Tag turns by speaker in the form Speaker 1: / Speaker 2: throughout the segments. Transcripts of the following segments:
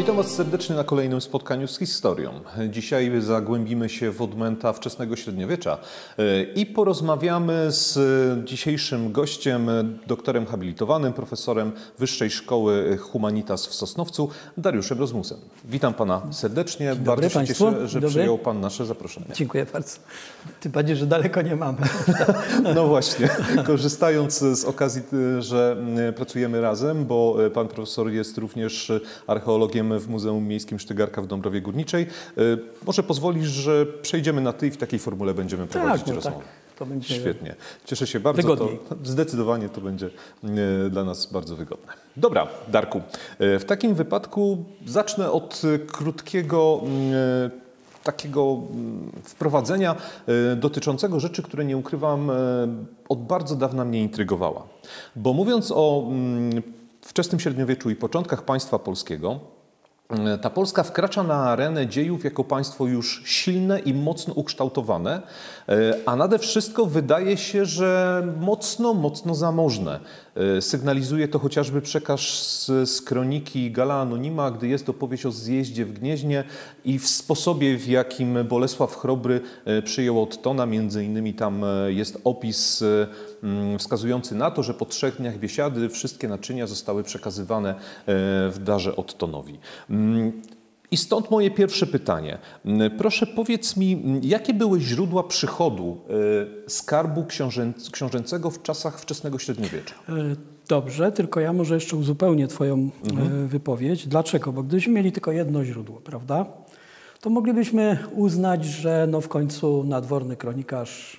Speaker 1: Witam Was serdecznie na kolejnym spotkaniu z historią. Dzisiaj zagłębimy się w odmęta wczesnego średniowiecza i porozmawiamy z dzisiejszym gościem, doktorem habilitowanym, profesorem Wyższej Szkoły Humanitas w Sosnowcu, Dariuszem Rozmusem. Witam Pana serdecznie. Bardzo się cieszę, że przyjął Pan nasze zaproszenie.
Speaker 2: Dziękuję bardzo. Tym bardziej, że daleko nie mamy.
Speaker 1: No właśnie, korzystając z okazji, że pracujemy razem, bo Pan profesor jest również archeologiem w Muzeum Miejskim Sztygarka w Dąbrowie Górniczej. Może pozwolisz, że przejdziemy na ty i w takiej formule będziemy prowadzić rozmowę.
Speaker 2: Tak, to będzie
Speaker 1: świetnie. Cieszę się bardzo.
Speaker 2: Wygodniej.
Speaker 1: Zdecydowanie to będzie dla nas bardzo wygodne. Dobra, Darku. W takim wypadku zacznę od krótkiego takiego wprowadzenia dotyczącego rzeczy, które nie ukrywam, od bardzo dawna mnie intrygowała. Bo mówiąc o wczesnym średniowieczu i początkach państwa polskiego, ta Polska wkracza na arenę dziejów jako państwo już silne i mocno ukształtowane, a nade wszystko wydaje się, że mocno zamożne. Sygnalizuje to chociażby przekaz z kroniki Galla Anonima, gdy jest opowieść o zjeździe w Gnieźnie i w sposobie, w jakim Bolesław Chrobry przyjął Ottona. Między innymi tam jest opis wskazujący na to, że po 3 dniach biesiady wszystkie naczynia zostały przekazywane w darze Ottonowi. I stąd moje pierwsze pytanie. Proszę powiedz mi, jakie były źródła przychodu skarbu książęcego w czasach wczesnego średniowiecza?
Speaker 2: Dobrze, tylko ja może jeszcze uzupełnię Twoją wypowiedź. Dlaczego? Bo gdybyśmy mieli tylko jedno źródło, prawda, to moglibyśmy uznać, że no w końcu nadworny kronikarz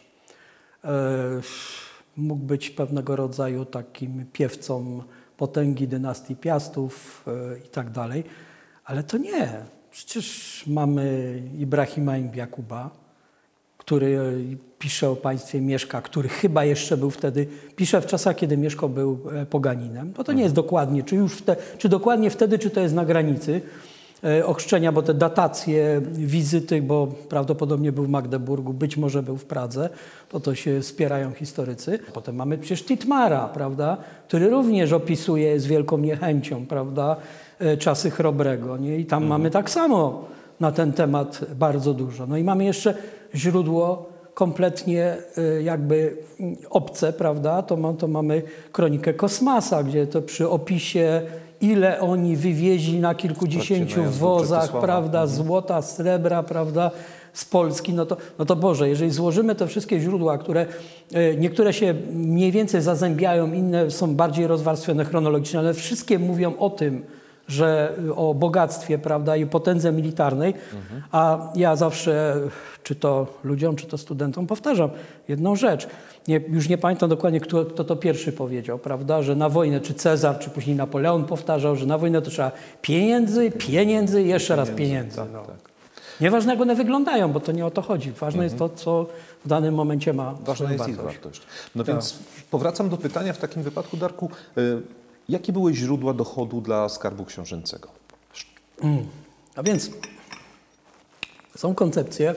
Speaker 2: mógł być pewnego rodzaju takim piewcą potęgi dynastii Piastów i tak dalej. Ale to nie. Przecież mamy Ibrahima ibn Jakuba, który pisze o państwie Mieszka, który chyba jeszcze był wtedy, pisze w czasach, kiedy Mieszko był poganinem. No to nie jest dokładnie, czy dokładnie wtedy, czy to jest na granicy ochrzczenia, bo te datacje wizyty, bo prawdopodobnie był w Magdeburgu, być może był w Pradze, to się spierają historycy. Potem mamy przecież Titmara, prawda, który również opisuje z wielką niechęcią, prawda, czasy Chrobrego, nie? I tam mamy tak samo na ten temat bardzo dużo. No i mamy jeszcze źródło kompletnie jakby obce, prawda? To mamy kronikę Kosmasa, gdzie to przy opisie, ile oni wywieźli na kilkudziesięciu wozach, prawda, złota, srebra, prawda, z Polski, no to Boże, jeżeli złożymy te wszystkie źródła, które niektóre się mniej więcej zazębiają, inne są bardziej rozwarstwione chronologicznie, ale wszystkie mówią o tym, że o bogactwie, prawda, i potędze militarnej, a ja zawsze, czy to ludziom, czy to studentom powtarzam jedną rzecz. Już nie pamiętam dokładnie, kto to pierwszy powiedział, prawda, że na wojnę, czy Cezar, czy później Napoleon powtarzał, że na wojnę to trzeba pieniędzy, jeszcze raz pieniędzy.
Speaker 1: Tak,
Speaker 2: no.
Speaker 1: tak.
Speaker 2: Nieważne, jak one wyglądają, bo to nie o to chodzi. Ważne jest to, co w danym momencie ma
Speaker 1: Ważna jest ich wartość. No więc powracam do pytania w takim wypadku, Darku, jakie były źródła dochodu dla skarbu książęcego?
Speaker 2: A więc są koncepcje,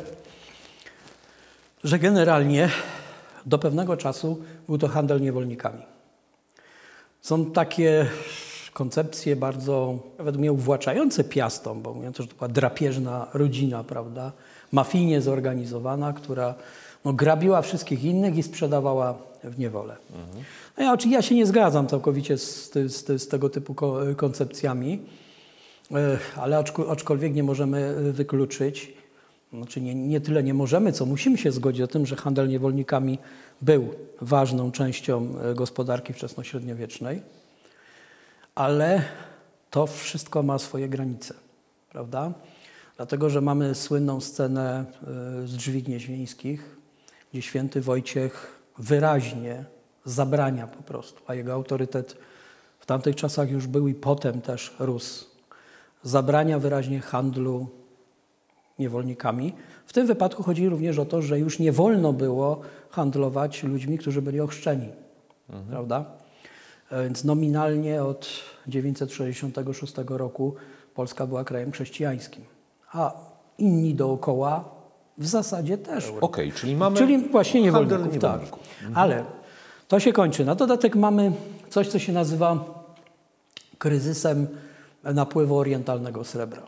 Speaker 2: że generalnie do pewnego czasu był to handel niewolnikami. Są takie koncepcje bardzo, według mnie, uwłaczające Piastom, bo mówią, że to była drapieżna rodzina, prawda, mafijnie zorganizowana, która grabiła wszystkich innych i sprzedawała w niewolę. No ja się nie zgadzam całkowicie z tego typu koncepcjami, ale aczkolwiek nie możemy wykluczyć, znaczy nie tyle nie możemy, co musimy się zgodzić o tym, że handel niewolnikami był ważną częścią gospodarki wczesnośredniowiecznej, ale to wszystko ma swoje granice, prawda? Dlatego, że mamy słynną scenę z drzwi gnieźnieńskich, gdzie święty Wojciech wyraźnie zabrania po prostu, a jego autorytet w tamtych czasach już był i potem też rósł, zabrania wyraźnie handlu niewolnikami. W tym wypadku chodzi również o to, że już nie wolno było handlować ludźmi, którzy byli ochrzczeni, prawda? Więc nominalnie od 966 roku Polska była krajem chrześcijańskim, a inni dookoła w zasadzie też.
Speaker 1: Okej, czyli mamy
Speaker 2: Czyli właśnie niewolników. Tak.
Speaker 1: niewolników.
Speaker 2: Ale to się kończy. Na dodatek mamy coś, co się nazywa kryzysem napływu orientalnego srebra.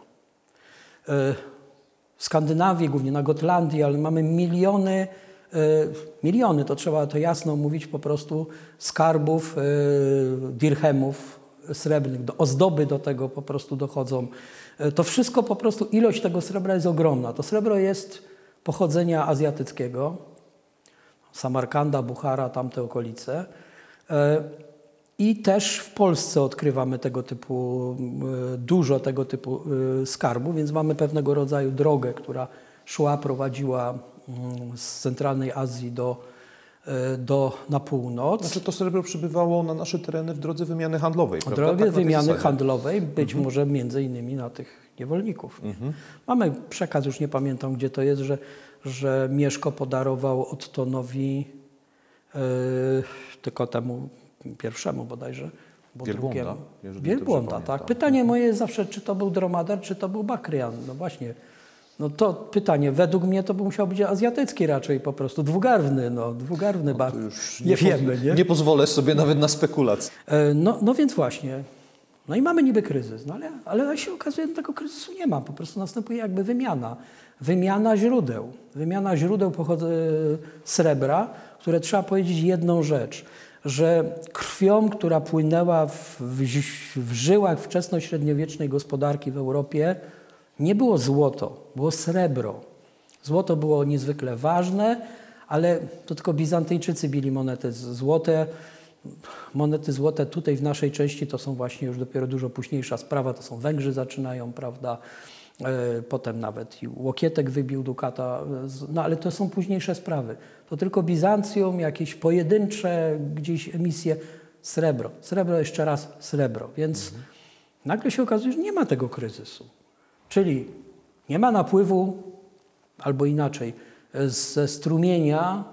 Speaker 2: W Skandynawii, głównie na Gotlandii, ale mamy miliony, to trzeba to jasno mówić, po prostu skarbów, dirhemów srebrnych, ozdoby do tego po prostu dochodzą. To wszystko po prostu, ilość tego srebra jest ogromna. To srebro jest pochodzenia azjatyckiego, Samarkanda, Buchara, tamte okolice. I też w Polsce odkrywamy dużo tego typu skarbów, więc mamy pewnego rodzaju drogę, która prowadziła z centralnej Azji na północ.
Speaker 1: Znaczy to srebro przybywało na nasze tereny w drodze wymiany handlowej, prawda?
Speaker 2: W drodze wymiany
Speaker 1: zasadzie.
Speaker 2: handlowej, być może między innymi na tych niewolników. Mamy przekaz, już nie pamiętam gdzie to jest, że Mieszko podarował Ottonowi, tylko temu pierwszemu bodajże, bo
Speaker 1: Wielbłąda,
Speaker 2: Wielbłąda, tak. Pytanie moje jest zawsze, czy to był dromader, czy to był bakryan. No właśnie. No to pytanie, według mnie to by musiał być azjatycki raczej po prostu, dwugarwny nie wiemy, nie?
Speaker 1: Nie pozwolę sobie nawet na spekulacje.
Speaker 2: No więc właśnie, no i mamy niby kryzys, no ale się okazuje, że tego kryzysu nie ma, po prostu następuje jakby wymiana źródeł srebra, które trzeba powiedzieć jedną rzecz, że krwią, która płynęła w żyłach wczesnośredniowiecznej gospodarki w Europie, nie było złoto, było srebro. Złoto było niezwykle ważne, ale to tylko Bizantyjczycy bili monety złote. Monety złote tutaj w naszej części to są właśnie już dopiero dużo późniejsza sprawa, to są Węgrzy zaczynają, prawda? Potem nawet i Łokietek wybił dukata, no ale to są późniejsze sprawy. To tylko Bizancjum, jakieś pojedyncze gdzieś emisje, srebro, jeszcze raz srebro. Więc nagle się okazuje, że nie ma tego kryzysu. Czyli nie ma napływu, albo inaczej, ze strumienia,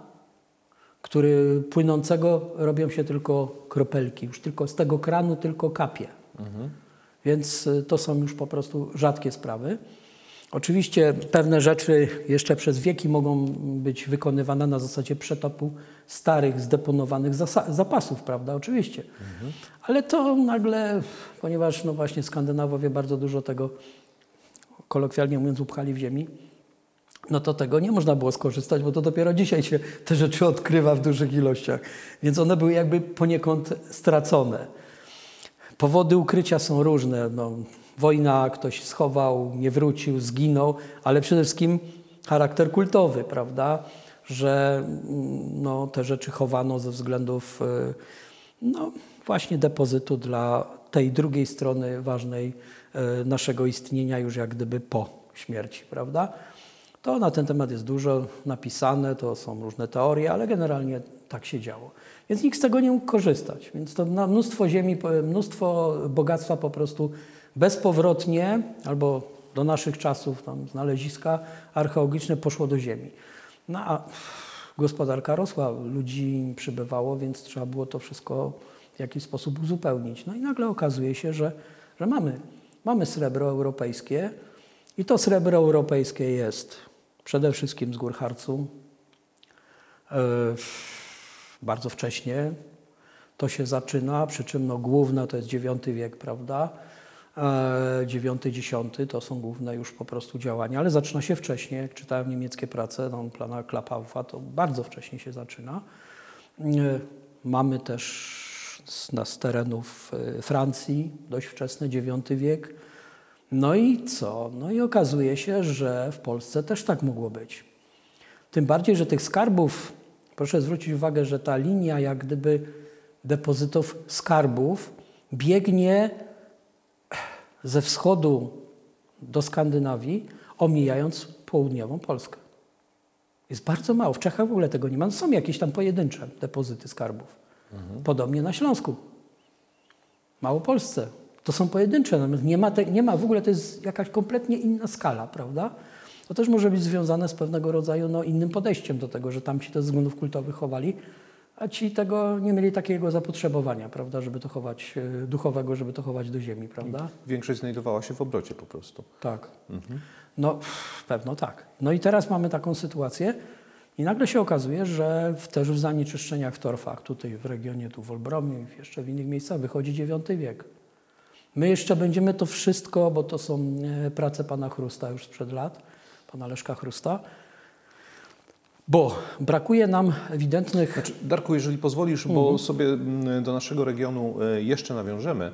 Speaker 2: płynącego robią się tylko kropelki. Już tylko z tego kranu tylko kapie. Więc to są już po prostu rzadkie sprawy. Oczywiście pewne rzeczy jeszcze przez wieki mogą być wykonywane na zasadzie przetopu starych, zdeponowanych zapasów, prawda? Oczywiście. Ale to nagle, ponieważ no właśnie Skandynawowie bardzo dużo tego, kolokwialnie mówiąc, upchali w ziemi, no to tego nie można było skorzystać, bo to dopiero dzisiaj się te rzeczy odkrywa w dużych ilościach. Więc one były jakby poniekąd stracone. Powody ukrycia są różne. No, wojna, ktoś schował, nie wrócił, zginął, ale przede wszystkim charakter kultowy, prawda? Że no, te rzeczy chowano ze względów no, właśnie depozytu dla tej drugiej strony ważnej naszego istnienia już jak gdyby po śmierci, prawda? To na ten temat jest dużo napisane, to są różne teorie, ale generalnie tak się działo. Więc nikt z tego nie mógł korzystać. Więc to na mnóstwo ziemi, mnóstwo bogactwa po prostu bezpowrotnie albo do naszych czasów tam znaleziska archeologiczne poszło do ziemi. No a gospodarka rosła, ludzi przybywało, więc trzeba było to wszystko w jakiś sposób uzupełnić. No i nagle okazuje się, że mamy srebro europejskie i to srebro europejskie jest przede wszystkim z gór Harcu. Bardzo wcześnie to się zaczyna, przy czym no, główne to jest IX wiek, prawda? IX, X to są główne już po prostu działania, ale zaczyna się wcześniej. Jak czytałem niemieckie prace, no, plana Klappaufa, to bardzo wcześnie się zaczyna. Mamy też z terenów Francji dość wczesny IX wiek. No i co? No i okazuje się, że w Polsce też tak mogło być. Tym bardziej, że tych skarbów, proszę zwrócić uwagę, że ta linia jak gdyby depozytów skarbów biegnie ze wschodu do Skandynawii, omijając południową Polskę. Jest bardzo mało. W Czechach w ogóle tego nie ma. Są jakieś tam pojedyncze depozyty skarbów. Podobnie na Śląsku. Małopolsce. To są pojedyncze. Nie ma w ogóle, to jest jakaś kompletnie inna skala, prawda? To też może być związane z pewnego rodzaju no, innym podejściem do tego, że tam ci to ze względów kultowych chowali, a ci tego nie mieli takiego zapotrzebowania, prawda, żeby to chować, duchowego, żeby to chować do ziemi, prawda?
Speaker 1: Większość znajdowała się w obrocie po prostu.
Speaker 2: Tak. No pewno tak. No i teraz mamy taką sytuację i nagle się okazuje, że też w zanieczyszczeniach w torfach, tutaj w regionie, tu w Olbromiu i jeszcze w innych miejscach wychodzi IX wiek. My jeszcze będziemy to wszystko, bo to są prace pana Chrusta już sprzed lat, pana Leszka Chrusta, bo brakuje nam ewidentnych...
Speaker 1: Znaczy, Darku, jeżeli pozwolisz, bo sobie do naszego regionu jeszcze nawiążemy,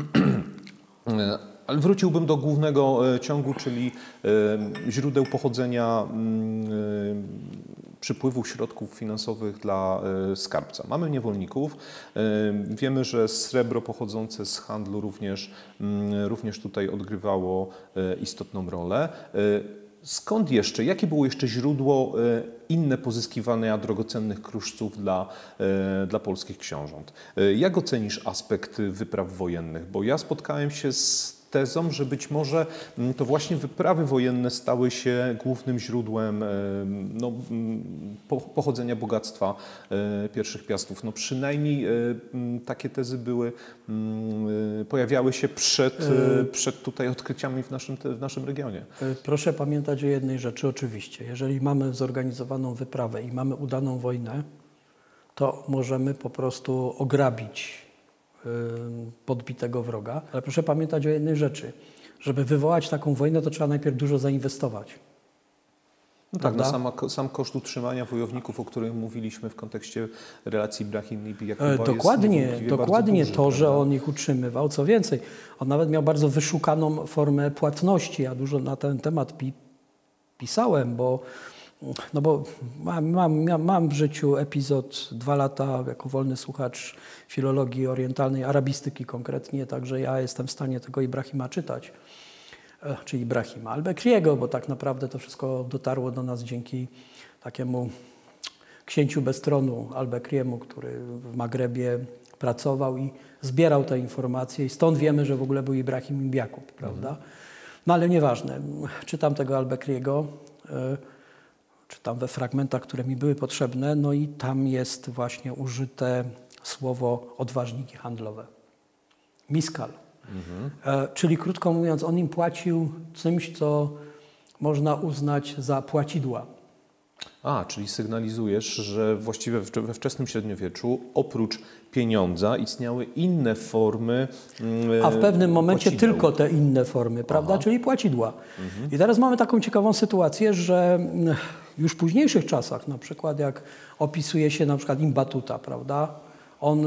Speaker 1: ale wróciłbym do głównego ciągu, czyli źródeł pochodzenia przypływu środków finansowych dla skarbca. Mamy niewolników. Wiemy, że srebro pochodzące z handlu również tutaj odgrywało istotną rolę. Skąd jeszcze, jakie było jeszcze źródło inne pozyskiwania drogocennych kruszców dla polskich książąt? Jak ocenisz aspekt wypraw wojennych? Bo ja spotkałem się z tezą, że być może to właśnie wyprawy wojenne stały się głównym źródłem pochodzenia bogactwa pierwszych Piastów. No przynajmniej takie tezy pojawiały się przed tutaj odkryciami w naszym regionie.
Speaker 2: Proszę pamiętać o jednej rzeczy oczywiście. Jeżeli mamy zorganizowaną wyprawę i mamy udaną wojnę, to możemy po prostu ograbić podbitego wroga. Ale proszę pamiętać o jednej rzeczy. Żeby wywołać taką wojnę, to trzeba najpierw dużo zainwestować.
Speaker 1: No tak, no sam koszt utrzymania wojowników, o którym mówiliśmy w kontekście relacji Ibrahim i Jakuba,
Speaker 2: dokładnie
Speaker 1: duży,
Speaker 2: to, że on ich utrzymywał. Co więcej, on nawet miał bardzo wyszukaną formę płatności. Ja dużo na ten temat pisałem, bo mam w życiu epizod 2 lata jako wolny słuchacz filologii orientalnej, arabistyki konkretnie, także ja jestem w stanie tego Ibrahima czytać, czyli Ibrahima al-Bekriego, bo tak naprawdę to wszystko dotarło do nas dzięki takiemu księciu bez tronu al-Bekriemu, który w Magrebie pracował i zbierał te informacje i stąd wiemy, że w ogóle był Ibrahim ibn Jakub, prawda? No ale nieważne, czytam tego al-Bekriego, czytam we fragmentach, które mi były potrzebne, no i tam jest właśnie użyte słowo odważniki handlowe. Miskal. Czyli krótko mówiąc, on im płacił czymś, co można uznać za płacidła.
Speaker 1: Czyli sygnalizujesz, że właściwie we wczesnym średniowieczu oprócz pieniądza istniały inne formy
Speaker 2: A w pewnym momencie
Speaker 1: płacideł.
Speaker 2: tylko te inne formy, prawda? Czyli płacidła. I teraz mamy taką ciekawą sytuację, że już w późniejszych czasach, na przykład jak opisuje się na przykład Ibn Batuta, prawda? On,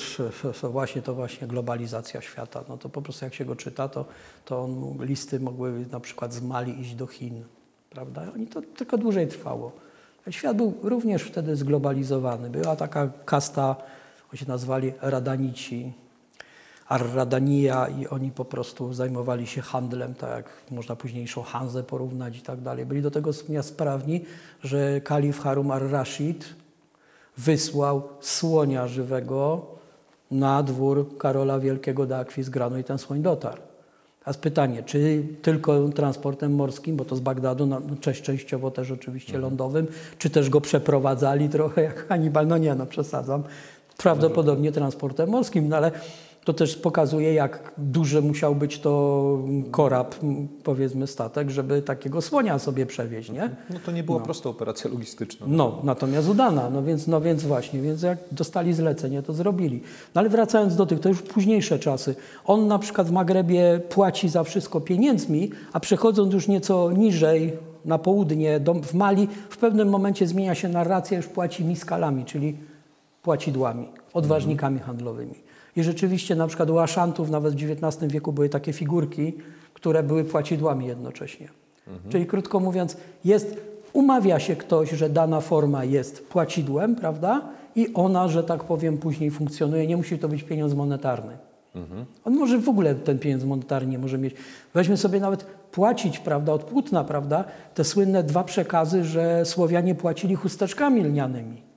Speaker 2: to właśnie globalizacja świata, no to po prostu jak się go czyta, to listy mogły na przykład z Mali iść do Chin, prawda? I to tylko dłużej trwało. Świat był również wtedy zglobalizowany. Była taka kasta, oni się nazwali Radanici, Ar-Radania i oni po prostu zajmowali się handlem, tak jak można późniejszą Hanzę porównać i tak dalej. Byli do tego stopnia sprawni, że kalif Harun ar-Rashid wysłał słonia żywego na dwór Karola Wielkiego do Akwizgranu i ten słoń dotarł. Teraz pytanie, czy tylko transportem morskim, bo to z Bagdadu, częściowo też oczywiście lądowym, czy też go przeprowadzali trochę jak Hannibal? No nie, przesadzam. Prawdopodobnie transportem morskim, no ale to też pokazuje, jak duży musiał być to korab, powiedzmy statek, żeby takiego słonia sobie przewieźć, nie?
Speaker 1: No to nie była prosta operacja logistyczna.
Speaker 2: Natomiast udana, więc jak dostali zlecenie, to zrobili. No ale wracając do tych, to już późniejsze czasy. On na przykład w Magrebie płaci za wszystko pieniędzmi, a przechodząc już nieco niżej, na południe, w Mali, w pewnym momencie zmienia się narracja, już płaci miskalami, czyli płacidłami, odważnikami handlowymi. I rzeczywiście na przykład u Aszantów nawet w XIX wieku były takie figurki, które były płacidłami jednocześnie. Czyli krótko mówiąc, umawia się ktoś, że dana forma jest płacidłem, prawda? I ona, że tak powiem, później funkcjonuje. Nie musi to być pieniądz monetarny. On może w ogóle ten pieniądz monetarny nie może mieć. Weźmy sobie nawet płacić, prawda, od płótna, prawda? Te słynne 2 przekazy, że Słowianie płacili chusteczkami lnianymi.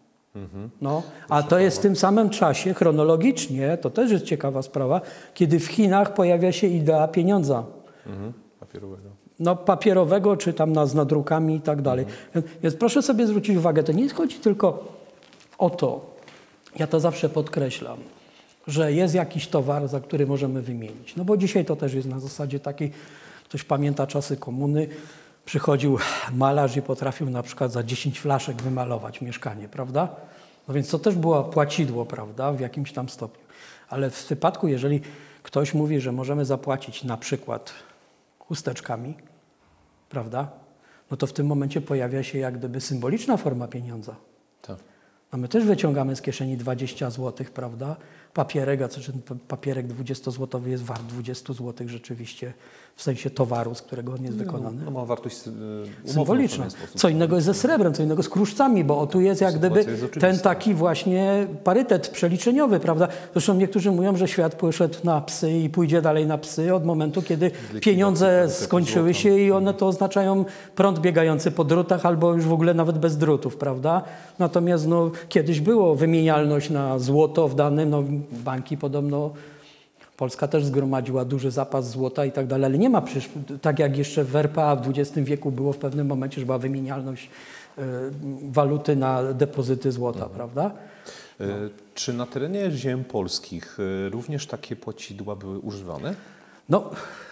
Speaker 2: A to jest w tym samym czasie, chronologicznie, to też jest ciekawa sprawa, kiedy w Chinach pojawia się idea pieniądza.
Speaker 1: Papierowego.
Speaker 2: Papierowego, czy tam z nadrukami i tak dalej. Więc proszę sobie zwrócić uwagę, to nie chodzi tylko o to, ja to zawsze podkreślam, że jest jakiś towar, za który możemy wymienić. No bo dzisiaj to też jest na zasadzie takiej, ktoś pamięta czasy komuny, przychodził malarz i potrafił na przykład za 10 flaszek wymalować mieszkanie, prawda? No więc to też było płacidło, prawda, w jakimś tam stopniu. Ale w wypadku, jeżeli ktoś mówi, że możemy zapłacić na przykład chusteczkami, prawda? No to w tym momencie pojawia się jak gdyby symboliczna forma pieniądza.
Speaker 1: Tak.
Speaker 2: No my też wyciągamy z kieszeni 20 zł, prawda? Papierek, a papierek 20-złotowy jest wart 20 zł rzeczywiście, w sensie towaru, z którego on jest wykonany.
Speaker 1: No ma wartość
Speaker 2: symboliczną. Co innego jest ze srebrem, co innego z kruszcami, bo tu jest jak gdyby ten taki właśnie parytet przeliczeniowy, prawda? Zresztą niektórzy mówią, że świat poszedł na psy i pójdzie dalej na psy od momentu, kiedy pieniądze skończyły się i one to oznaczają prąd biegający po drutach albo już w ogóle nawet bez drutów, prawda? Natomiast no, kiedyś było wymienialność na złoto w danym, no, banki podobno, Polska też zgromadziła duży zapas złota i tak dalej, ale nie ma przecież, tak jak jeszcze w RPA w XX wieku było w pewnym momencie, że była wymienialność waluty na depozyty złota, prawda?
Speaker 1: No. Czy na terenie ziem polskich również takie płacidła były używane?
Speaker 2: No,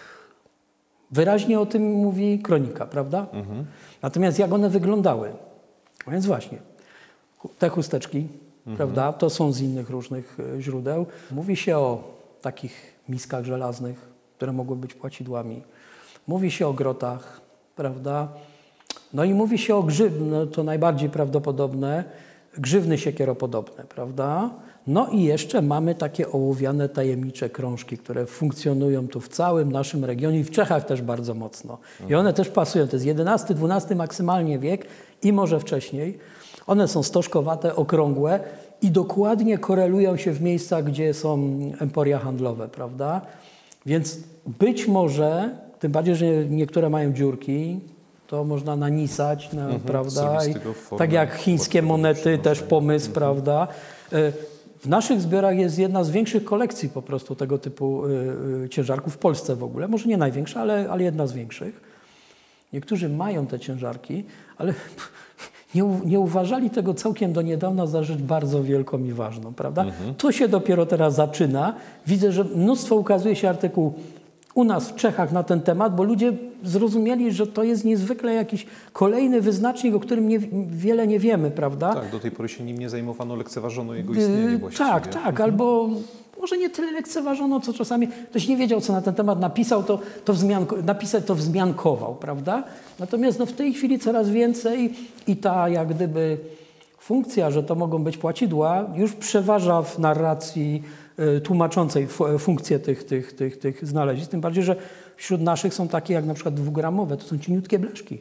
Speaker 2: wyraźnie o tym mówi kronika, prawda? Natomiast jak one wyglądały? No więc właśnie, te chusteczki, prawda, to są z innych różnych źródeł. Mówi się o takich miskach żelaznych, które mogły być płacidłami. Mówi się o grotach, prawda? No i mówi się o no to najbardziej prawdopodobne, grzywny siekieropodobne, prawda? No i jeszcze mamy takie ołowiane tajemnicze krążki, które funkcjonują tu w całym naszym regionie i w Czechach też bardzo mocno. I one też pasują. To jest XI, XII maksymalnie wiek i może wcześniej. One są stożkowate, okrągłe i dokładnie korelują się w miejscach, gdzie są emporia handlowe, prawda? Więc być może, tym bardziej, że niektóre mają dziurki, to można nanisać, prawda? I tak jak chińskie monety, też pomysł, prawda? W naszych zbiorach jest jedna z większych kolekcji po prostu tego typu ciężarków w Polsce w ogóle. Może nie największa, ale jedna z większych. Niektórzy mają te ciężarki, ale nie uważali tego całkiem do niedawna za rzecz bardzo wielką i ważną, prawda? To się dopiero teraz zaczyna. Widzę, że mnóstwo ukazuje się artykułów u nas w Czechach na ten temat, bo ludzie zrozumieli, że to jest niezwykle jakiś kolejny wyznacznik, o którym wiele nie wiemy, prawda?
Speaker 1: Tak, do tej pory się nim nie zajmowano, lekceważono jego istnienie właściwie.
Speaker 2: Tak, albo może nie tyle lekceważono, co czasami ktoś nie wiedział, co na ten temat napisał, napisać to wzmiankował, prawda? Natomiast no, w tej chwili coraz więcej i ta jak gdyby funkcja, że to mogą być płacidła, już przeważa w narracji tłumaczącej funkcję tych znalezisk. Tym bardziej, że wśród naszych są takie jak na przykład 2-gramowe, to są cieniutkie blaszki.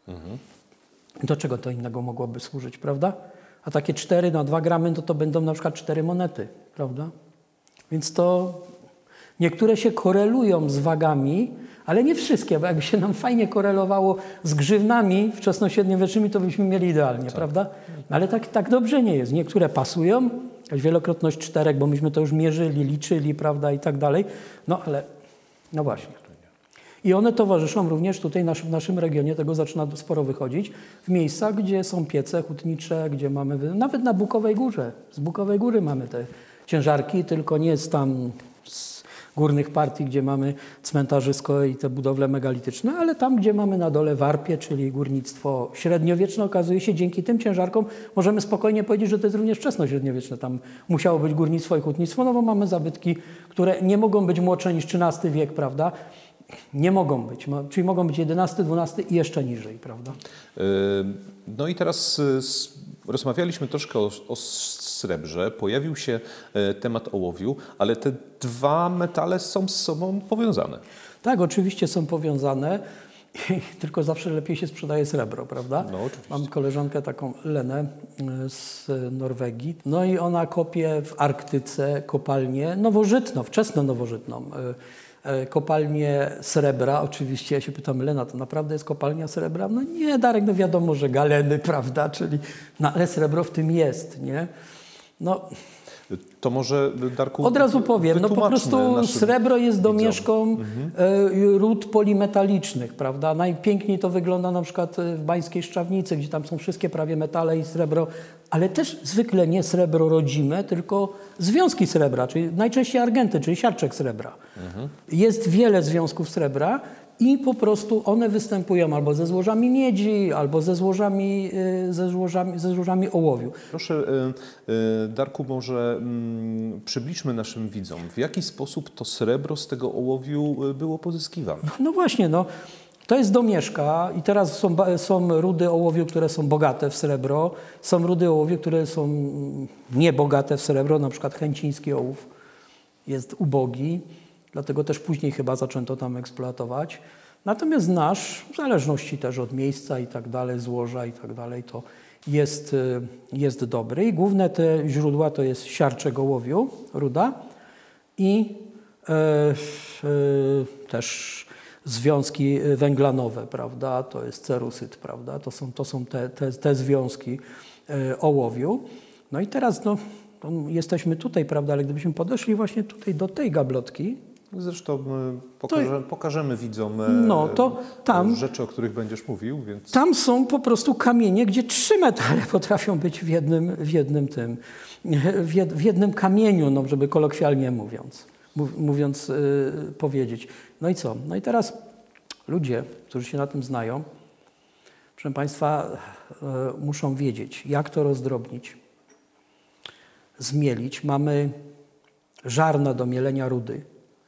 Speaker 2: Do czego to innego mogłoby służyć, prawda? A takie 4 na 2 gramy, to będą na przykład 4 monety, prawda? Więc to niektóre się korelują z wagami, ale nie wszystkie, bo jakby się nam fajnie korelowało z grzywnami wczesnośredniowiecznymi, to byśmy mieli idealnie, tak, prawda? Ale tak dobrze nie jest. Niektóre pasują, jakaś wielokrotność 4, bo myśmy to już mierzyli, liczyli, prawda, i tak dalej. No ale, no właśnie. I one towarzyszą również tutaj w naszym regionie, tego zaczyna sporo wychodzić, w miejscach, gdzie są piece hutnicze, gdzie mamy, nawet na Bukowej Górze, z Bukowej Góry mamy te ciężarki, tylko nie jest tam z górnych partii, gdzie mamy cmentarzysko i te budowle megalityczne, ale tam, gdzie mamy na dole warpie, czyli górnictwo średniowieczne, okazuje się, dzięki tym ciężarkom możemy spokojnie powiedzieć, że to jest również wczesnośredniowieczne. Tam musiało być górnictwo i hutnictwo, no bo mamy zabytki, które nie mogą być młodsze niż XIII wiek, prawda? Nie mogą być, czyli mogą być XI, XII i jeszcze niżej, prawda?
Speaker 1: No i teraz rozmawialiśmy troszkę o srebrze, pojawił się temat ołowiu, ale te dwa metale są z sobą powiązane.
Speaker 2: Tak, oczywiście są powiązane, tylko zawsze lepiej się sprzedaje srebro, prawda?
Speaker 1: No, oczywiście.
Speaker 2: Mam koleżankę taką Lenę z Norwegii, no i ona kopie w Arktyce kopalnię nowożytną, wczesno nowożytną. Kopalnię srebra, oczywiście ja się pytam, Lena, to naprawdę jest kopalnia srebra? No nie, Darek, no wiadomo, że galeny, prawda, czyli, no ale srebro w tym jest, nie? No,
Speaker 1: to może, Darku,
Speaker 2: od razu powiem, no po prostu srebro jest domieszką ród polimetalicznych, prawda? Najpiękniej to wygląda na przykład w Bańskiej Szczawnicy, gdzie tam są wszystkie prawie metale i srebro, ale też zwykle nie srebro rodzime, tylko związki srebra, czyli najczęściej argenty, czyli siarczek srebra. Jest wiele związków srebra i po prostu one występują albo ze złożami miedzi, albo ze złożami ołowiu.
Speaker 1: Proszę, Darku, może przybliżmy naszym widzom, w jaki sposób to srebro z tego ołowiu było pozyskiwane.
Speaker 2: No właśnie, no. To jest domieszka i teraz są rudy ołowiu, które są bogate w srebro. Są rudy ołowiu, które są niebogate w srebro, na przykład chęciński ołów jest ubogi, dlatego też później chyba zaczęto tam eksploatować. Natomiast nasz, w zależności też od miejsca i tak dalej, złoża i tak dalej, to jest dobry. I główne te źródła to jest siarczego ołowiu, ruda i też związki węglanowe, prawda? To jest cerusyt, prawda? To są te związki ołowiu. No i teraz jesteśmy tutaj, prawda? Ale gdybyśmy podeszli właśnie tutaj do tej gablotki.
Speaker 1: Zresztą pokażemy widzom
Speaker 2: tam,
Speaker 1: rzeczy, o których będziesz mówił. Więc...
Speaker 2: Tam są po prostu kamienie, gdzie 3 metale potrafią być w jednym kamieniu, no, żeby kolokwialnie mówiąc powiedzieć. No i co? No i teraz ludzie, którzy się na tym znają, proszę Państwa, muszą wiedzieć, jak to rozdrobnić, zmielić. Mamy żarna do mielenia rudy.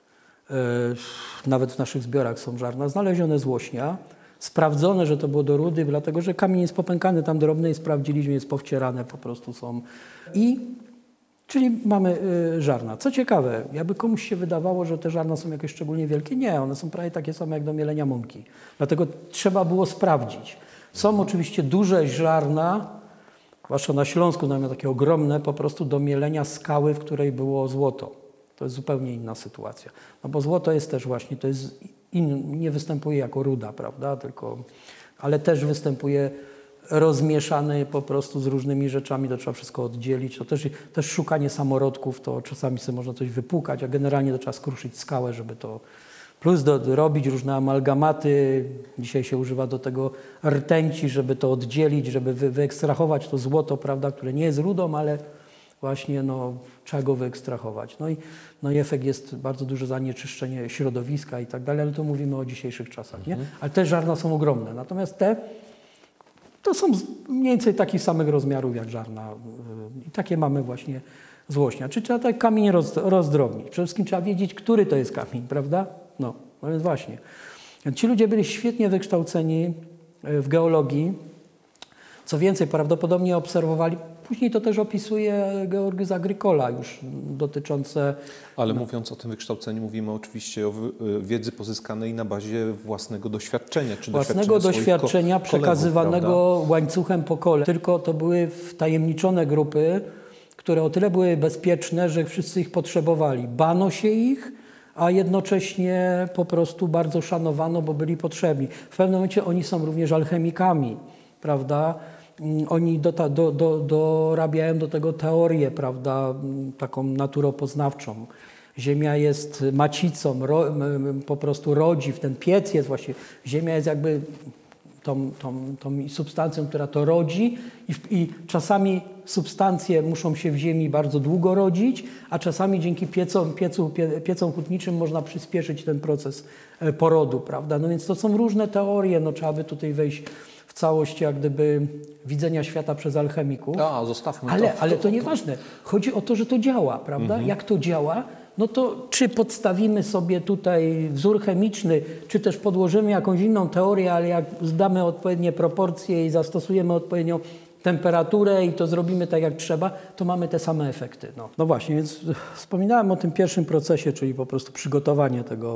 Speaker 2: Nawet w naszych zbiorach są żarna. Znalezione z Łośnia. Sprawdzone, że to było do rudy, dlatego że kamień jest popękany tam drobny i sprawdziliśmy, jest powcierane, po prostu są. Czyli mamy żarna. Co ciekawe, jakby komuś się wydawało, że te żarna są jakieś szczególnie wielkie. Nie, one są prawie takie same jak do mielenia mąki. Dlatego trzeba było sprawdzić. Są oczywiście duże żarna, zwłaszcza na Śląsku, mamy takie ogromne, po prostu do mielenia skały, w której było złoto. To jest zupełnie inna sytuacja. No bo złoto jest też właśnie, to jest nie występuje jako ruda, prawda, ale też występuje rozmieszany po prostu z różnymi rzeczami, to trzeba wszystko oddzielić. To też szukanie samorodków, to czasami sobie można coś wypłukać, a generalnie to trzeba skruszyć skałę, żeby to... Plus robić różne amalgamaty. Dzisiaj się używa do tego rtęci, żeby to oddzielić, żeby wyekstrahować to złoto, prawda, które nie jest rudą, ale właśnie trzeba go wyekstrahować. No i efekt jest bardzo duże zanieczyszczenie środowiska i tak dalej, ale to mówimy o dzisiejszych czasach, nie? Ale te żarna są ogromne, natomiast to są mniej więcej takich samych rozmiarów jak żarna i takie mamy właśnie z Łośnia. Czy trzeba ten kamień rozdrobnić? Przede wszystkim trzeba wiedzieć, który to jest kamień, prawda? No więc właśnie. Ci ludzie byli świetnie wykształceni w geologii. Co więcej, prawdopodobnie obserwowali, później to też opisuje Georgius Agricola już dotyczące...
Speaker 1: Ale mówiąc o tym wykształceniu, mówimy oczywiście o wiedzy pozyskanej na bazie własnego doświadczenia. Czy
Speaker 2: własnego doświadczenia przekazywanego kolegów, łańcuchem pokoleń. Tylko to były wtajemniczone grupy, które o tyle były bezpieczne, że wszyscy ich potrzebowali. Bano się ich, a jednocześnie po prostu bardzo szanowano, bo byli potrzebni. W pewnym momencie oni są również alchemikami, prawda? Oni dorabiają do tego teorię, prawda, taką naturopoznawczą. Ziemia jest macicą, po prostu rodzi, ten piec jest właśnie, Ziemia jest jakby tą substancją, która to rodzi i czasami substancje muszą się w ziemi bardzo długo rodzić, a czasami dzięki piecom hutniczym można przyspieszyć ten proces porodu, prawda? No więc to są różne teorie, trzeba by tutaj wejść w całość jak gdyby widzenia świata przez alchemików.
Speaker 1: Zostawmy
Speaker 2: ale to nieważne. Chodzi o to, że to działa, prawda? Jak to działa? No to czy podstawimy sobie tutaj wzór chemiczny, czy też podłożymy jakąś inną teorię, ale jak zdamy odpowiednie proporcje i zastosujemy odpowiednią temperaturę i to zrobimy tak jak trzeba, to mamy te same efekty. No właśnie, więc wspominałem o tym pierwszym procesie, czyli po prostu przygotowanie tego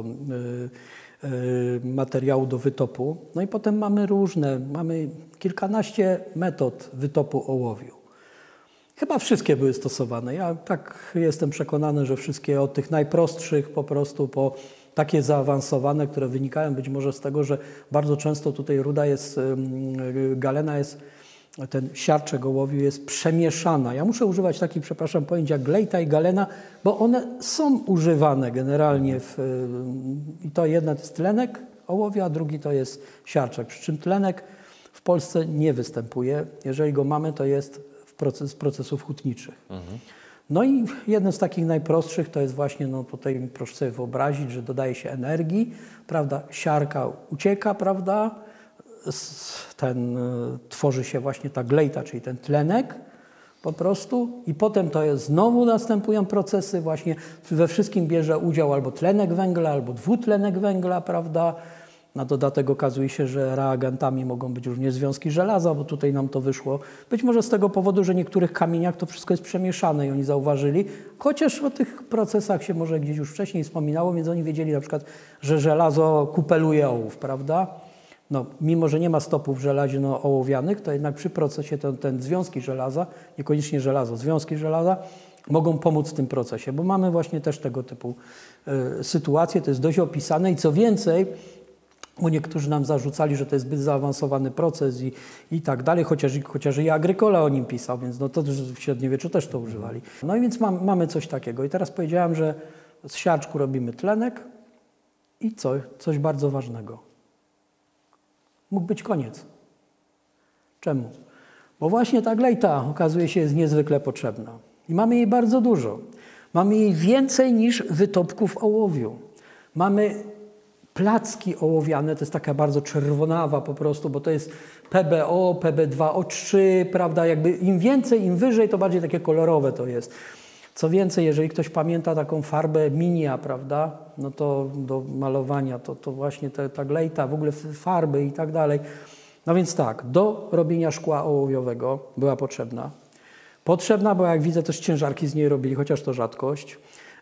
Speaker 2: materiału do wytopu. No i potem mamy kilkanaście metod wytopu ołowiu. Chyba wszystkie były stosowane. Ja tak jestem przekonany, że wszystkie od tych najprostszych po prostu po takie zaawansowane, które wynikają być może z tego, że bardzo często tutaj ruda jest, galena jest, ten siarczek ołowiu jest przemieszana. Ja muszę używać takich, przepraszam, pojęć jak glejta i galena, bo one są używane generalnie i to jedna to jest tlenek ołowiu, a drugi to jest siarczek. Przy czym tlenek w Polsce nie występuje. Jeżeli go mamy, to jest z procesów hutniczych. No i jeden z takich najprostszych to jest właśnie, no tutaj proszę sobie wyobrazić, że dodaje się energii, prawda, siarka ucieka, prawda, tworzy się właśnie ta glejta, czyli ten tlenek po prostu i potem to jest, znowu następują procesy właśnie, we wszystkim bierze udział albo tlenek węgla, albo dwutlenek węgla, prawda. Na dodatek okazuje się, że reagentami mogą być również związki żelaza, bo tutaj nam to wyszło. Być może z tego powodu, że w niektórych kamieniach to wszystko jest przemieszane i oni zauważyli, chociaż o tych procesach się może gdzieś już wcześniej wspominało, więc oni wiedzieli na przykład, że żelazo kupeluje ołów, prawda? No, mimo że nie ma stopów żelazno-ołowianych, to jednak przy procesie ten związki żelaza, niekoniecznie żelazo, związki żelaza mogą pomóc w tym procesie, bo mamy właśnie też tego typu sytuacje, to jest dość opisane i co więcej, bo niektórzy nam zarzucali, że to jest zbyt zaawansowany proces i tak dalej, chociaż i Agricola o nim pisał, więc no to w średniowieczu też to używali. No i więc mamy coś takiego. I teraz powiedziałem, że z siarczku robimy tlenek i coś bardzo ważnego. Mógł być koniec. Czemu? Bo właśnie ta glejta okazuje się jest niezwykle potrzebna. I mamy jej bardzo dużo. Mamy jej więcej niż wytopków ołowiu. Mamy placki ołowiane, to jest taka bardzo czerwonawa po prostu, bo to jest PbO, Pb2O3, prawda, jakby im więcej, im wyżej, to bardziej takie kolorowe to jest. Co więcej, jeżeli ktoś pamięta taką farbę minia, prawda, no to do malowania, to właśnie ta glejta, w ogóle farby i tak dalej. No więc tak, do robienia szkła ołowiowego była potrzebna. Potrzebna, bo jak widzę, też ciężarki z niej robili, chociaż to rzadkość.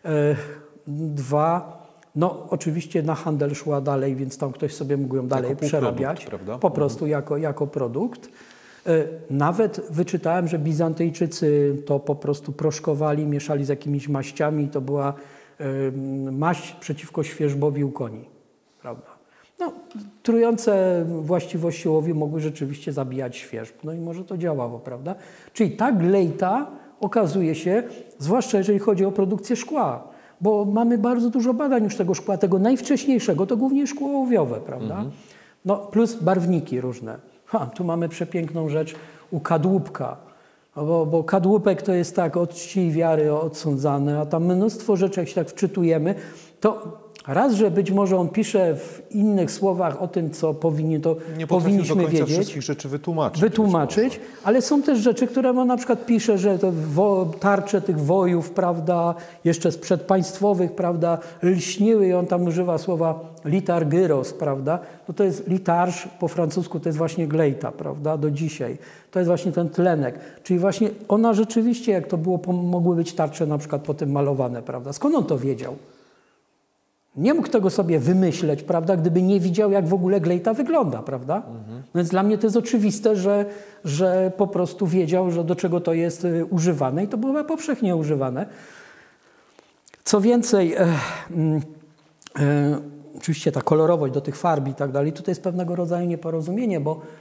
Speaker 2: Dwa, no oczywiście na handel szła dalej, więc tam ktoś sobie mógł ją dalej przerabiać. Produkt, po prostu jako produkt. Nawet wyczytałem, że Bizantyjczycy to po prostu proszkowali, mieszali z jakimiś maściami. To była maść przeciwko świerzbowi u koni. Prawda? No, trujące właściwości ołowiu mogły rzeczywiście zabijać świerzb. No i może to działało, prawda? Czyli ta glejta okazuje się, zwłaszcza jeżeli chodzi o produkcję szkła, bo mamy bardzo dużo badań już tego szkła, tego najwcześniejszego, to głównie szkło ołowiowe, prawda? No, plus barwniki różne. Tu mamy przepiękną rzecz u kadłubka, bo kadłubek to jest tak od czci i wiary odsądzane, a tam mnóstwo rzeczy, jak się tak wczytujemy, to raz, że być może on pisze w innych słowach o tym, co powinniśmy
Speaker 1: do końca
Speaker 2: wiedzieć.
Speaker 1: Wszystkich rzeczy wytłumaczyć.
Speaker 2: Ale są też rzeczy, które on na przykład pisze, że to tarcze tych wojów, prawda, jeszcze sprzed państwowych, prawda, lśniły i on tam używa słowa litargyros, prawda. No to jest litarż po francusku, to jest właśnie glejta, prawda, do dzisiaj. To jest właśnie ten tlenek. Czyli właśnie ona rzeczywiście, jak to było, mogły być tarcze na przykład potem malowane, prawda. Skąd on to wiedział? Nie mógł tego sobie wymyśleć, prawda, gdyby nie widział, jak w ogóle glejta wygląda, prawda? Więc dla mnie to jest oczywiste, że po prostu wiedział, że do czego to jest używane i to było powszechnie używane. Co więcej, oczywiście ta kolorowość do tych farb i tak dalej, tutaj jest pewnego rodzaju nieporozumienie,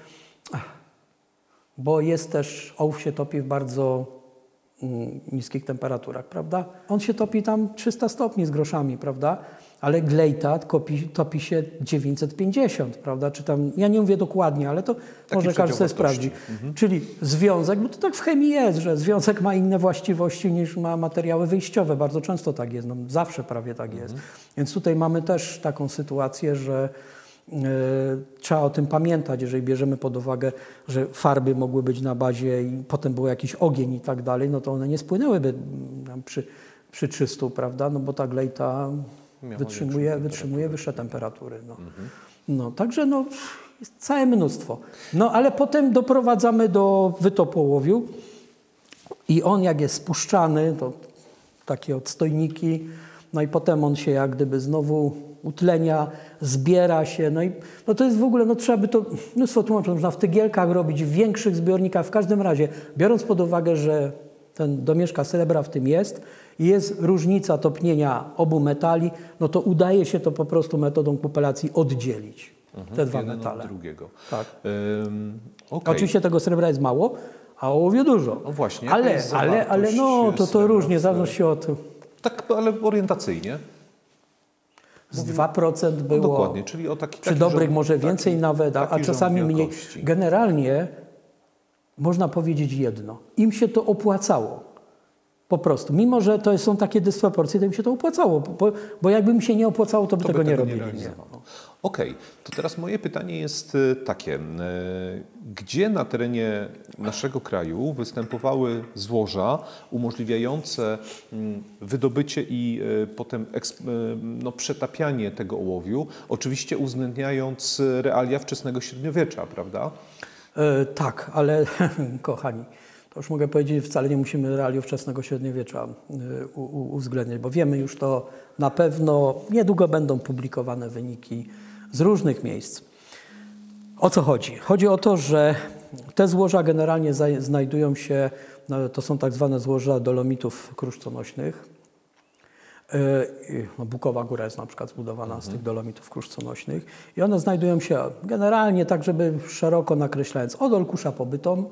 Speaker 2: bo jest też, ołów się topi w bardzo niskich temperaturach, prawda? On się topi tam 300 stopni z groszami, prawda? Ale glejta topi się 950, prawda? Czy tam, ja nie mówię dokładnie, ale to może każdy sobie sprawdzi. Czyli związek, bo to tak w chemii jest, że związek ma inne właściwości niż ma materiały wyjściowe. Bardzo często tak jest, no, zawsze prawie tak jest. Więc tutaj mamy też taką sytuację, że trzeba o tym pamiętać, jeżeli bierzemy pod uwagę, że farby mogły być na bazie i potem był jakiś ogień i tak dalej, no to one nie spłynęłyby przy 300, prawda? No bo ta glejta wytrzymuje wyższe temperatury. No, także no, jest całe mnóstwo. No ale potem doprowadzamy do wytopu ołowiu i on jak jest spuszczany, to takie odstojniki, no i potem on się jak gdyby znowu utlenia, zbiera się, no to jest w ogóle, no trzeba by to mnóstwo tłumaczyć, można w tygielkach robić, w większych zbiornikach, w każdym razie, biorąc pod uwagę, że ten domieszka srebra w tym jest i jest różnica topnienia obu metali, no to udaje się to po prostu metodą kupelacji oddzielić, te dwa metale.
Speaker 1: Od drugiego.
Speaker 2: Tak.
Speaker 1: Okay.
Speaker 2: Oczywiście tego srebra jest mało, a ołowiu dużo.
Speaker 1: No właśnie.
Speaker 2: Ale no to różnie, zależy od...
Speaker 1: Tak, ale orientacyjnie.
Speaker 2: Z 2% było,
Speaker 1: no dokładnie, czyli o
Speaker 2: przy dobrych może więcej nawet, a czasami mniej. Generalnie można powiedzieć jedno. Im się to opłacało. Po prostu. Mimo że to są takie dysproporcje, to mi się to opłacało. Bo jakby mi się nie opłacało, to by tego nie robili.
Speaker 1: Okej, to teraz moje pytanie jest takie. Gdzie na terenie naszego kraju występowały złoża umożliwiające wydobycie i potem przetapianie tego ołowiu, oczywiście uwzględniając realia wczesnego średniowiecza, prawda?
Speaker 2: Tak, ale kochani, to już mogę powiedzieć, wcale nie musimy realiów wczesnego średniowiecza uwzględniać, bo wiemy już to na pewno, niedługo będą publikowane wyniki z różnych miejsc. O co chodzi? Chodzi o to, że te złoża generalnie znajdują się, to są tak zwane złoża dolomitów kruszconośnych. Bukowa Góra jest na przykład zbudowana z tych dolomitów kruszconośnych i one znajdują się generalnie tak, żeby szeroko nakreślając od Olkusza po Bytom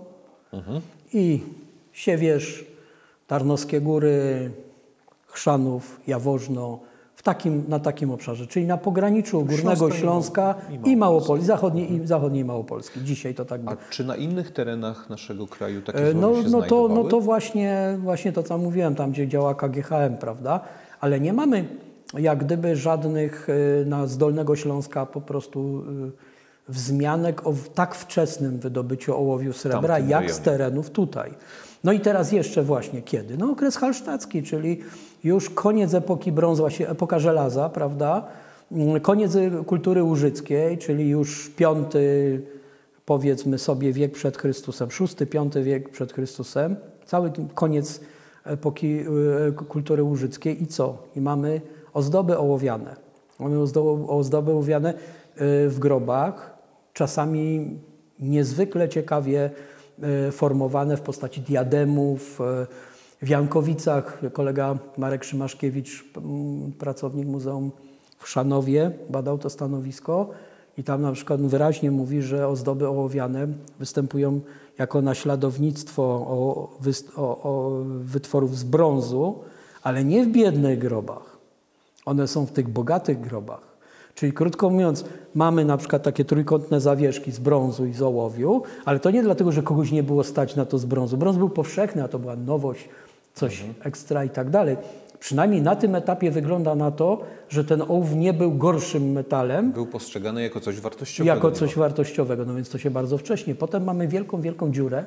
Speaker 2: i Siewierz, Tarnowskie Góry, Chrzanów, Jaworzno, na takim obszarze, czyli na pograniczu Górnego Śląska i Małopolski, zachodniej Małopolski. Dzisiaj to tak.
Speaker 1: A czy na innych terenach naszego kraju takie złoże się znajdowały?
Speaker 2: No to właśnie to, co mówiłem, tam gdzie działa KGHM, prawda? Ale nie mamy jak gdyby żadnych z Dolnego Śląska po prostu wzmianek o tak wczesnym wydobyciu ołowiu srebra, jak z terenów tutaj. No i teraz jeszcze właśnie kiedy? No okres halsztacki, czyli już koniec epoki brązu, właśnie epoka żelaza, prawda? Koniec kultury łużyckiej, czyli już V, powiedzmy sobie, wiek przed Chrystusem, VI, V wiek przed Chrystusem, cały koniec epoki kultury łużyckiej i co? I mamy ozdoby ołowiane. Mamy ozdoby ołowiane w grobach, czasami niezwykle ciekawie formowane w postaci diademów. W Jankowicach kolega Marek Szymaszkiewicz, pracownik Muzeum w Chrzanowie, badał to stanowisko i tam na przykład wyraźnie mówi, że ozdoby ołowiane występują jako naśladownictwo wytworów z brązu, ale nie w biednych grobach. One są w tych bogatych grobach. Czyli krótko mówiąc, mamy na przykład takie trójkątne zawieszki z brązu i z ołowiu, ale to nie dlatego, że kogoś nie było stać na to z brązu. Brąz był powszechny, a to była nowość, coś ekstra i tak dalej. Przynajmniej na tym etapie wygląda na to, że ten ołów nie był gorszym metalem.
Speaker 1: Był postrzegany jako coś wartościowego.
Speaker 2: Jako coś wartościowego, no więc to się bardzo wcześnie. Potem mamy wielką, wielką dziurę,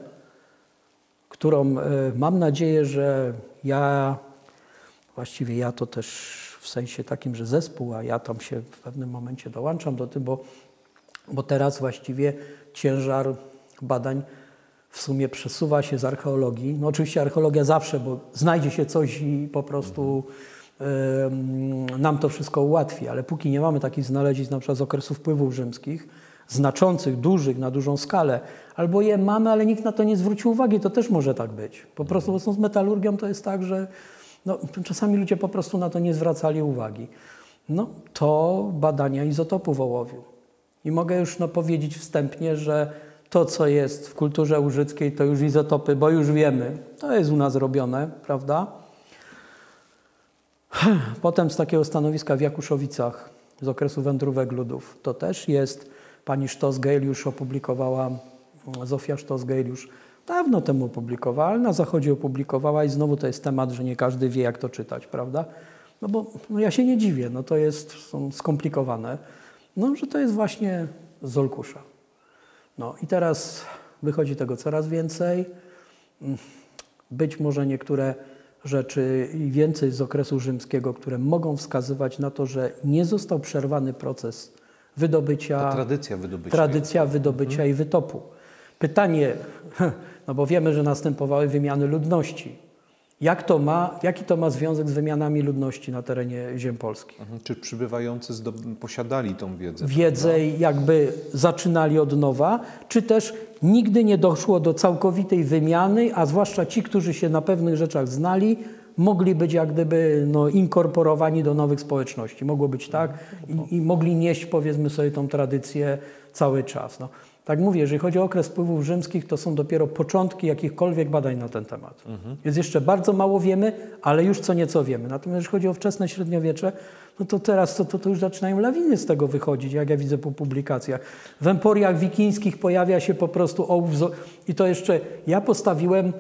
Speaker 2: którą mam nadzieję, że właściwie ja to też w sensie takim, że zespół, a ja tam się w pewnym momencie dołączam do tym, bo teraz właściwie ciężar badań w sumie przesuwa się z archeologii. No oczywiście archeologia zawsze, bo znajdzie się coś i po prostu nam to wszystko ułatwi, ale póki nie mamy takich znalezisk na przykład z okresu wpływów rzymskich, znaczących, dużych, na dużą skalę, albo je mamy, ale nikt na to nie zwrócił uwagi, to też może tak być. Po prostu, bo z metalurgią to jest tak, że czasami ludzie po prostu na to nie zwracali uwagi. No to badania izotopów ołowiu. I mogę już powiedzieć wstępnie, że to, co jest w kulturze łużyckiej, to już izotopy, bo już wiemy, to jest u nas robione, prawda? Potem z takiego stanowiska w Jakuszowicach z okresu wędrówek ludów, to też jest, pani Sztos-Gejliusz opublikowała, Zofia Sztos-Gejliusz, dawno temu opublikowała, ale na Zachodzie opublikowała i znowu to jest temat, że nie każdy wie, jak to czytać, prawda? No bo ja się nie dziwię, są skomplikowane, że to jest właśnie z Olkusza. No i teraz wychodzi tego coraz więcej. Być może niektóre rzeczy i więcej z okresu rzymskiego, które mogą wskazywać na to, że nie został przerwany proces wydobycia. Tradycja wydobycia i wytopu. Pytanie, bo wiemy, że następowały wymiany ludności. Jaki to ma związek z wymianami ludności na terenie ziem polskich?
Speaker 1: Czy przybywający posiadali tą wiedzę?
Speaker 2: Wiedzę jakby zaczynali od nowa, czy też nigdy nie doszło do całkowitej wymiany, a zwłaszcza ci, którzy się na pewnych rzeczach znali, mogli być jak gdyby inkorporowani do nowych społeczności. Mogło być tak i mogli nieść, powiedzmy sobie, tą tradycję cały czas. Tak mówię, jeżeli chodzi o okres wpływów rzymskich, to są dopiero początki jakichkolwiek badań na ten temat. Więc jeszcze bardzo mało wiemy, ale już co nieco wiemy. Natomiast jeżeli chodzi o wczesne średniowiecze, to teraz to już zaczynają lawiny z tego wychodzić, jak ja widzę po publikacjach. W emporiach wikińskich pojawia się po prostu ołów. I to jeszcze ja postawiłem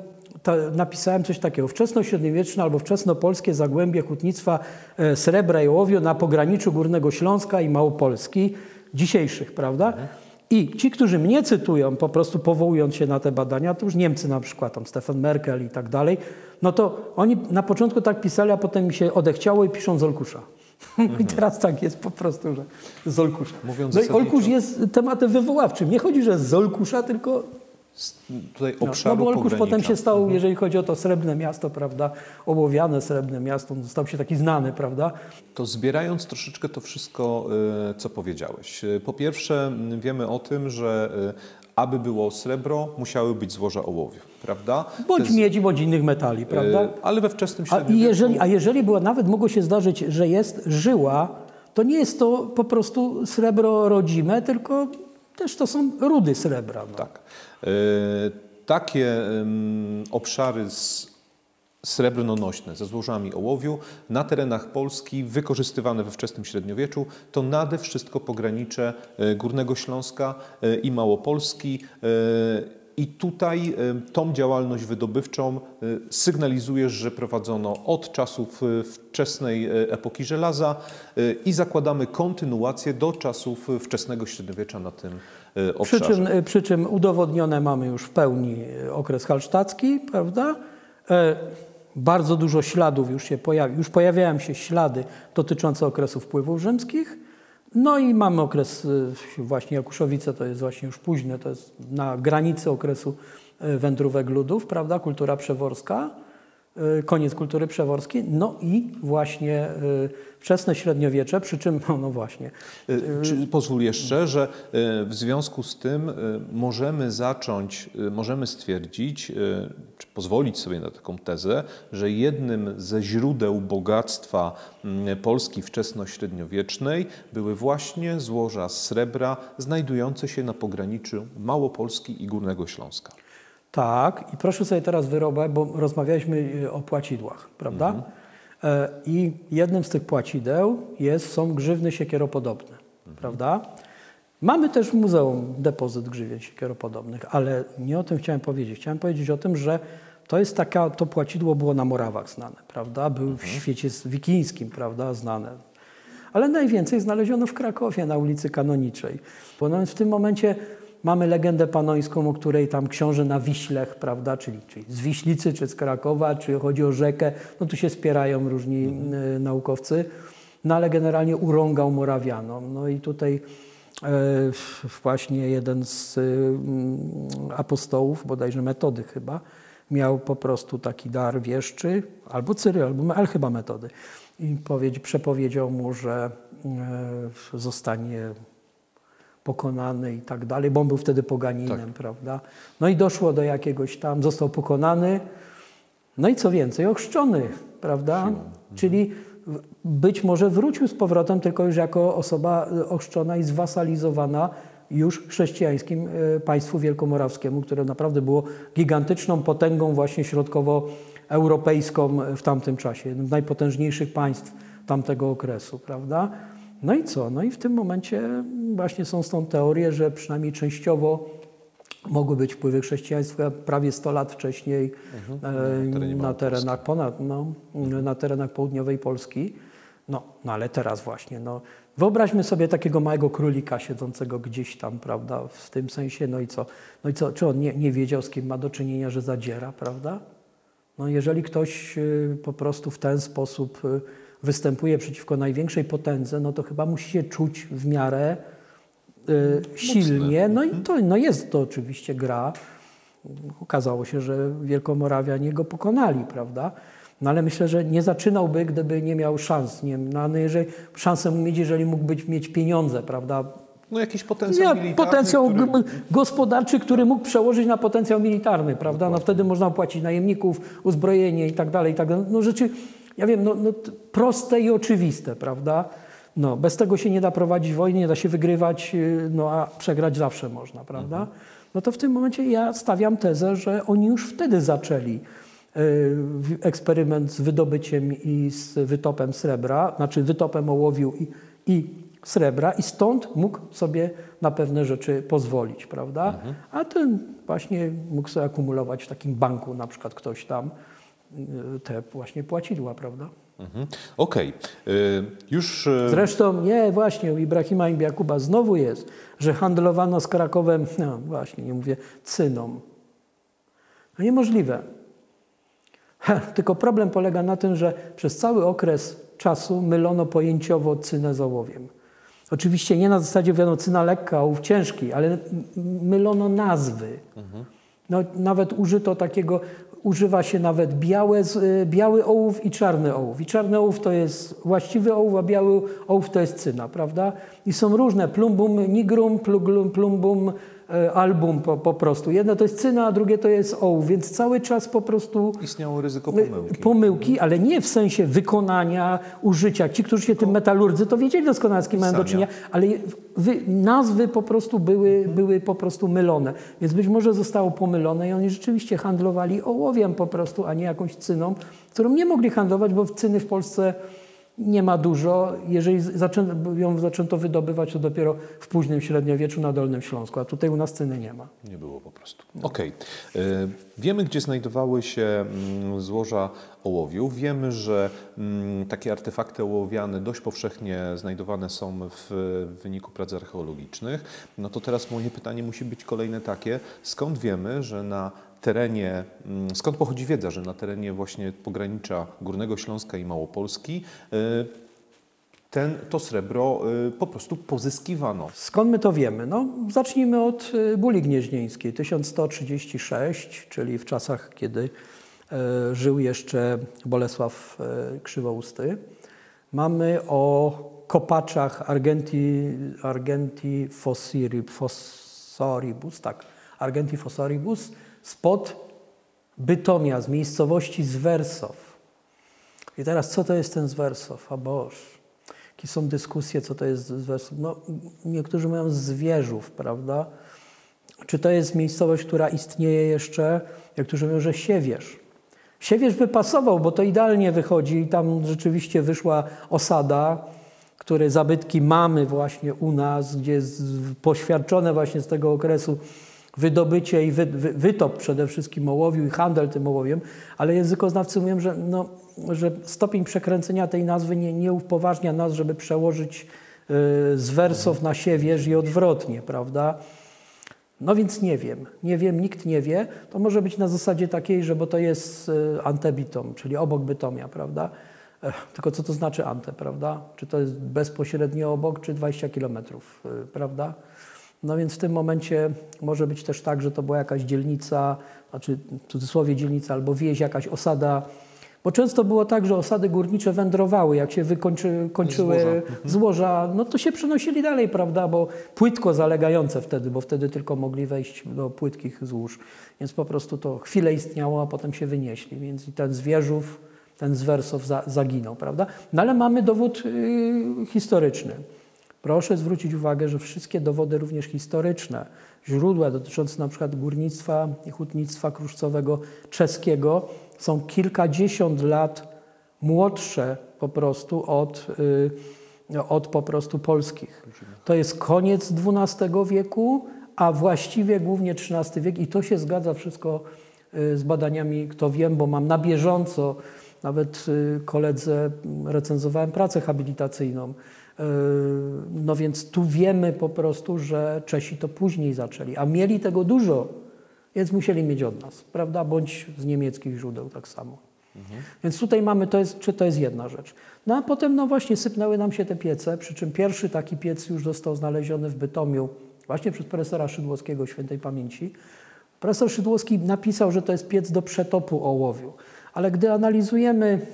Speaker 2: napisałem coś takiego. Wczesnośredniowieczne albo wczesnopolskie zagłębie hutnictwa srebra i ołowiu na pograniczu Górnego Śląska i Małopolski, dzisiejszych, prawda? I ci, którzy mnie cytują, po prostu powołując się na te badania, to już Niemcy na przykład, tam Stefan Merkel i tak dalej, no to oni na początku tak pisali, a potem mi się odechciało i piszą z Olkusza. I teraz tak jest po prostu, że z Olkusza. No i Olkusz jest tematem wywoławczym. Nie chodzi, że z Olkusza, tylko
Speaker 1: tutaj obszaru
Speaker 2: bo Olkusz potem się stał, jeżeli chodzi o to Srebrne Miasto, prawda, ołowiane Srebrne Miasto, stał się taki znany, prawda.
Speaker 1: To zbierając troszeczkę to wszystko, co powiedziałeś. Po pierwsze wiemy o tym, że aby było srebro, musiały być złoża ołowiu, prawda?
Speaker 2: Bądź miedzi, bądź innych metali, prawda?
Speaker 1: Ale we wczesnym średniowieczu...
Speaker 2: A jeżeli była, nawet mogło się zdarzyć, że jest żyła, to nie jest to po prostu srebro rodzime, tylko też to są rudy srebra. No.
Speaker 1: Tak. Takie obszary srebrnonośne ze złożami ołowiu na terenach Polski wykorzystywane we wczesnym średniowieczu to nade wszystko pogranicze Górnego Śląska i Małopolski. I tutaj tą działalność wydobywczą sygnalizujesz, że prowadzono od czasów wczesnej epoki żelaza i zakładamy kontynuację do czasów wczesnego średniowiecza na tym obszarze.
Speaker 2: Przy czym udowodnione mamy już w pełni okres halsztacki, prawda? Bardzo dużo śladów już pojawiają się ślady dotyczące okresu wpływów rzymskich. No i mamy okres właśnie Jakuszowice, to jest właśnie już późne, to jest na granicy okresu wędrówek ludów, prawda, kultura przeworska, koniec kultury przeworskiej, no i właśnie wczesne średniowiecze, przy czym, no właśnie.
Speaker 1: Pozwól jeszcze, że w związku z tym możemy stwierdzić, czy pozwolić sobie na taką tezę, że jednym ze źródeł bogactwa Polski wczesnośredniowiecznej były właśnie złoża srebra znajdujące się na pograniczu Małopolski i Górnego Śląska.
Speaker 2: Tak, i proszę sobie teraz wyrobać, bo rozmawialiśmy o płacidłach, prawda? I jednym z tych płacideł są grzywny siekieropodobne, prawda? Mamy też w muzeum depozyt grzywien siekieropodobnych, ale nie o tym chciałem powiedzieć. Chciałem powiedzieć o tym, że to płacidło było na Morawach znane, prawda? Był w świecie wikińskim, prawda, znane. Ale najwięcej znaleziono w Krakowie na ulicy Kanoniczej. Bo no, w tym momencie mamy legendę panońską, o której tam książę na Wiślech, prawda, czyli z Wiślicy, czy z Krakowa, czy chodzi o rzekę, no tu się spierają różni naukowcy, no ale generalnie urągał Morawianom. No i tutaj właśnie jeden z apostołów, bodajże Metody chyba, miał po prostu taki dar wieszczy, albo Cyryl, ale chyba Metody. I przepowiedział mu, że zostanie pokonany i tak dalej, bo on był wtedy poganinem, tak, prawda? No i doszło do jakiegoś tam, został pokonany, no i co więcej, ochrzczony, prawda? Czyli być może wrócił z powrotem, tylko już jako osoba ochrzczona i zwasalizowana już chrześcijańskim państwu wielkomorawskiemu, które naprawdę było gigantyczną potęgą właśnie środkowoeuropejską w tamtym czasie, jednym z najpotężniejszych państw tamtego okresu, prawda? No i co? No i w tym momencie właśnie są stąd teorie, że przynajmniej częściowo mogły być wpływy chrześcijaństwa prawie 100 lat wcześniej na terenach południowej Polski. No ale teraz właśnie, wyobraźmy sobie takiego małego królika siedzącego gdzieś tam, prawda, w tym sensie, no i co? Czy on nie wiedział, z kim ma do czynienia, że zadziera, prawda? No jeżeli ktoś po prostu w ten sposób występuje przeciwko największej potędze, no to chyba musi się czuć w miarę silnie. No i jest to oczywiście gra. Okazało się, że Wielkomorawianie go pokonali, prawda? No ale myślę, że nie zaczynałby, gdyby nie miał szans. Jeżeli szansę mieć, jeżeli mógłby mieć pieniądze, prawda?
Speaker 1: No jakiś potencjał militarny.
Speaker 2: Potencjał gospodarczy, który mógł przełożyć na potencjał militarny, prawda? No wtedy można opłacić najemników, uzbrojenie i tak dalej, i tak dalej. No rzeczy, ja wiem, proste i oczywiste, prawda? No, bez tego się nie da prowadzić wojny, nie da się wygrywać, a przegrać zawsze można, prawda? No to w tym momencie ja stawiam tezę, że oni już wtedy zaczęli eksperyment z wydobyciem i z wytopem srebra, znaczy wytopem ołowiu i srebra i stąd mógł sobie na pewne rzeczy pozwolić, prawda? A ten właśnie mógł sobie akumulować w takim banku, na przykład ktoś tam, te właśnie płacidła, prawda?
Speaker 1: Okej. Już...
Speaker 2: Zresztą nie, właśnie u Ibrahima ibn Jakuba znowu jest, że handlowano z Krakowem, no właśnie, nie mówię, cyną. No niemożliwe. Tylko problem polega na tym, że przez cały okres czasu mylono pojęciowo cynę z ołowiem. Oczywiście nie na zasadzie, wiadomo, cyna lekka, ołów ciężki, ale mylono nazwy. No, nawet użyto takiego, używa się nawet biały ołów i czarny ołów. I czarny ołów to jest właściwy ołów, a biały ołów to jest cyna, prawda? I są różne, plumbum nigrum, plumbum album po prostu. Jedno to jest cyna, a drugie to jest ołów, więc cały czas po prostu...
Speaker 1: Istniało ryzyko pomyłki.
Speaker 2: Pomyłki, ale nie w sensie wykonania, użycia. Ci, którzy się tym metalurdzy, to wiedzieli doskonale, z kim mają do czynienia, ale nazwy po prostu były po prostu mylone. Więc być może zostało pomylone i oni rzeczywiście handlowali ołowiem po prostu, a nie jakąś cyną, którą nie mogli handlować, bo cyny w Polsce nie ma dużo. Jeżeli ją zaczęto wydobywać, to dopiero w późnym średniowieczu na Dolnym Śląsku, a tutaj u nas cyny nie ma.
Speaker 1: Nie było po prostu. Okej. Wiemy, gdzie znajdowały się złoża ołowiu. Wiemy, że takie artefakty ołowiane dość powszechnie znajdowane są w wyniku prac archeologicznych. No to teraz moje pytanie musi być kolejne takie. Skąd wiemy, że na terenie, skąd pochodzi wiedza, że na terenie właśnie pogranicza Górnego Śląska i Małopolski to srebro po prostu pozyskiwano?
Speaker 2: Skąd my to wiemy? No, zacznijmy od Buli Gnieźnieńskiej, 1136, czyli w czasach, kiedy żył jeszcze Bolesław Krzywousty. Mamy o kopaczach Argenti Fossoribus, tak, Argenti Fossoribus, spod Bytomia, z miejscowości Zwersow. I teraz co to jest ten Zwersow? A Boż, jakie są dyskusje, co to jest Zwersow? No, niektórzy mówią z Zwierzów, prawda? Czy to jest miejscowość, która istnieje jeszcze? Niektórzy mówią, że Siewierz. Siewierz by pasował, bo to idealnie wychodzi i tam rzeczywiście wyszła osada, które zabytki mamy właśnie u nas, gdzie jest poświadczone właśnie z tego okresu wydobycie i wytop przede wszystkim ołowiu i handel tym ołowiem, ale językoznawcy mówią, że stopień przekręcenia tej nazwy nie upoważnia nas, żeby przełożyć z Wersow na Siewierz i odwrotnie, prawda? No więc nie wiem, nikt nie wie. To może być na zasadzie takiej, że bo to jest antebitom, czyli obok Bytomia, prawda? Tylko co to znaczy ante, prawda? Czy to jest bezpośrednio obok, czy 20 kilometrów, prawda? No więc w tym momencie może być też tak, że to była jakaś dzielnica, znaczy w cudzysłowie dzielnica albo wieś, jakaś osada, bo często było tak, że osady górnicze wędrowały, jak się kończyły złoża, no to się przenosili dalej, prawda, bo płytko zalegające wtedy, bo wtedy tylko mogli wejść do płytkich złóż, więc po prostu to chwilę istniało, a potem się wynieśli, więc i ten Zwierzów, ten Zwersow zaginął, prawda. No ale mamy dowód historyczny. Proszę zwrócić uwagę, że wszystkie dowody, również historyczne, źródła dotyczące na przykład górnictwa i hutnictwa kruszcowego czeskiego są kilkadziesiąt lat młodsze po prostu od po prostu polskich. To jest koniec XII wieku, a właściwie głównie XIII wiek i to się zgadza wszystko z badaniami, kto wiem, bo mam na bieżąco, nawet koledze recenzowałem pracę habilitacyjną. No więc tu wiemy po prostu, że Czesi to później zaczęli, a mieli tego dużo, więc musieli mieć od nas, prawda? Bądź z niemieckich źródeł tak samo. Więc tutaj mamy, to jest jedna rzecz. No a potem no właśnie sypnęły nam się te piece, przy czym pierwszy taki piec już został znaleziony w Bytomiu właśnie przez profesora Szydłowskiego świętej pamięci. Profesor Szydłowski napisał, że to jest piec do przetopu ołowiu, ale gdy analizujemy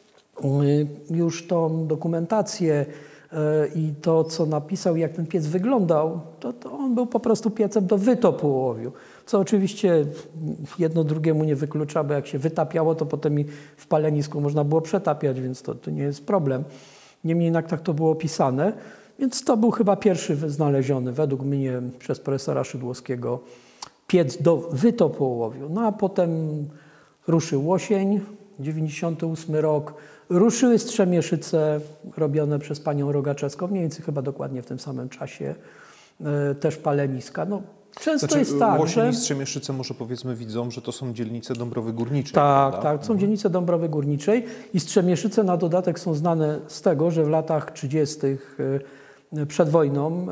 Speaker 2: już tą dokumentację i to, co napisał, jak ten piec wyglądał, to on był po prostu piecem do wytopu ołowiu. Co oczywiście jedno drugiemu nie wyklucza, bo jak się wytapiało, to potem i w palenisku można było przetapiać, więc to nie jest problem. Niemniej jednak tak to było opisane. Więc to był chyba pierwszy znaleziony, według mnie, przez profesora Szydłowskiego piec do wytopu ołowiu. No a potem ruszył Łosień, 98 rok. Ruszyły Strzemieszyce robione przez panią Rogaczewską, mniej więcej chyba dokładnie w tym samym czasie. Też paleniska. No, często jest tak,
Speaker 1: Łosień
Speaker 2: że...
Speaker 1: i Strzemieszyce może powiedzmy widzom, że to są dzielnice Dąbrowy Górniczej.
Speaker 2: Tak,
Speaker 1: prawda?
Speaker 2: tak, są dzielnice Dąbrowy Górniczej i Strzemieszyce na dodatek są znane z tego, że w latach 30. przed wojną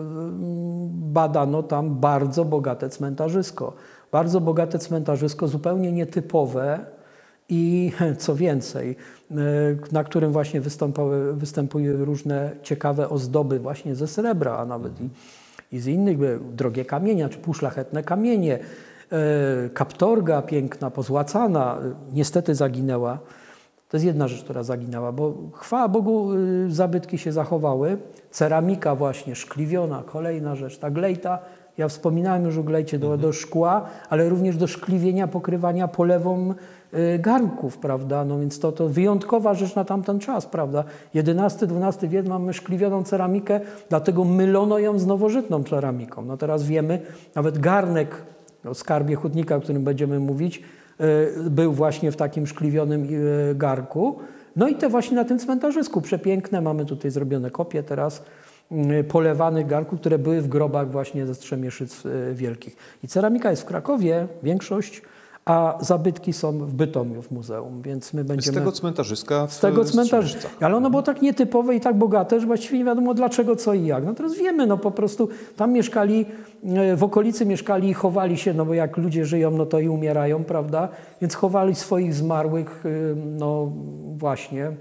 Speaker 2: badano tam bardzo bogate cmentarzysko. Bardzo bogate cmentarzysko, zupełnie nietypowe i co więcej, na którym właśnie występują różne ciekawe ozdoby właśnie ze srebra, a nawet i z innych, drogie kamienia, czy półszlachetne kamienie. Kaptorga piękna, pozłacana, niestety zaginęła. To jest jedna rzecz, która zaginęła, bo chwała Bogu zabytki się zachowały. Ceramika właśnie szkliwiona, kolejna rzecz, ta glejta. Ja wspominałem już o glejcie do szkła, ale również do szkliwienia, pokrywania polewą garnków, prawda? No więc to wyjątkowa rzecz na tamten czas, prawda? XI-XII wiek mamy szkliwioną ceramikę, dlatego mylono ją z nowożytną ceramiką. No teraz wiemy, nawet garnek o skarbie hutnika, o którym będziemy mówić, był właśnie w takim szkliwionym garnku. No i te właśnie na tym cmentarzysku przepiękne, mamy tutaj zrobione kopie teraz, polewanych garnków, które były w grobach właśnie ze Strzemieszyc Wielkich. I ceramika jest w Krakowie, większość, a zabytki są w Bytomiu w muzeum, więc my będziemy...
Speaker 1: Z tego cmentarzyska w
Speaker 2: Z tego cmentarzyska.
Speaker 1: Strzemieszycach.
Speaker 2: Ale ono było tak nietypowe i tak bogate, że właściwie nie wiadomo dlaczego, co i jak. No teraz wiemy, no po prostu tam mieszkali, w okolicy mieszkali i chowali się, no bo jak ludzie żyją, no to i umierają, prawda? Więc chowali swoich zmarłych, no właśnie,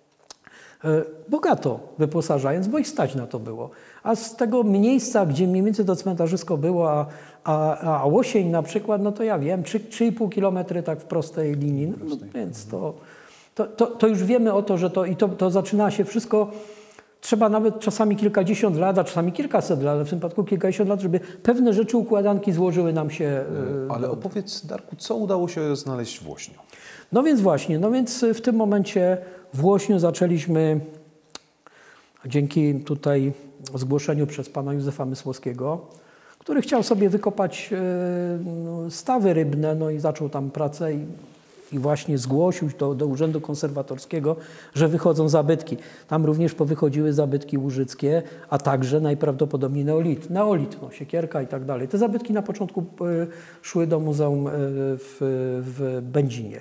Speaker 2: bogato wyposażając, bo ich stać na to było. A z tego miejsca, gdzie mniej więcej to cmentarzysko było, a Łosień na przykład, no to ja wiem, 3,5 kilometry tak w prostej linii. No, więc to już wiemy o to, że to zaczyna się wszystko, trzeba nawet czasami kilkadziesiąt lat, a czasami kilkaset lat, ale w tym przypadku kilkadziesiąt lat, żeby pewne rzeczy, układanki złożyły nam się.
Speaker 1: Ale opowiedz, Darku, co udało się znaleźć w Łośniu?
Speaker 2: No więc właśnie, w tym momencie w Łośniu zaczęliśmy, dzięki tutaj zgłoszeniu przez pana Józefa Mysłowskiego, który chciał sobie wykopać stawy rybne, no i zaczął tam pracę i właśnie zgłosił do Urzędu Konserwatorskiego, że wychodzą zabytki. Tam również powychodziły zabytki łużyckie, a także najprawdopodobniej neolit, no, siekierka i tak dalej. Te zabytki na początku szły do muzeum w Będzinie.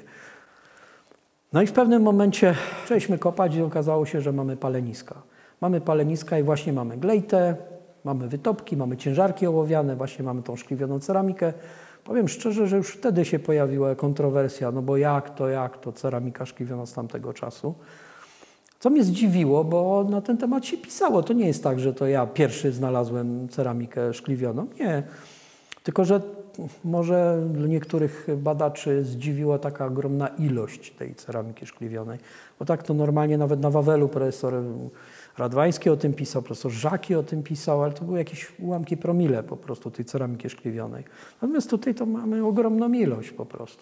Speaker 2: No i w pewnym momencie zaczęliśmy kopać i okazało się, że mamy paleniska. Mamy paleniska i właśnie mamy glejtę, mamy wytopki, mamy ciężarki ołowiane, właśnie mamy tą szkliwioną ceramikę. Powiem szczerze, że już wtedy się pojawiła kontrowersja, no bo jak to ceramika szkliwiona z tamtego czasu. Co mnie zdziwiło, bo na ten temat się pisało. To nie jest tak, że to ja pierwszy znalazłem ceramikę szkliwioną. Nie. Tylko że może niektórych badaczy zdziwiła taka ogromna ilość tej ceramiki szkliwionej. Bo tak to normalnie nawet na Wawelu profesor Radwański o tym pisał, profesor Żaki o tym pisał, ale to były jakieś ułamki promile po prostu tej ceramiki szkliwionej. Natomiast tutaj to mamy ogromną ilość po prostu.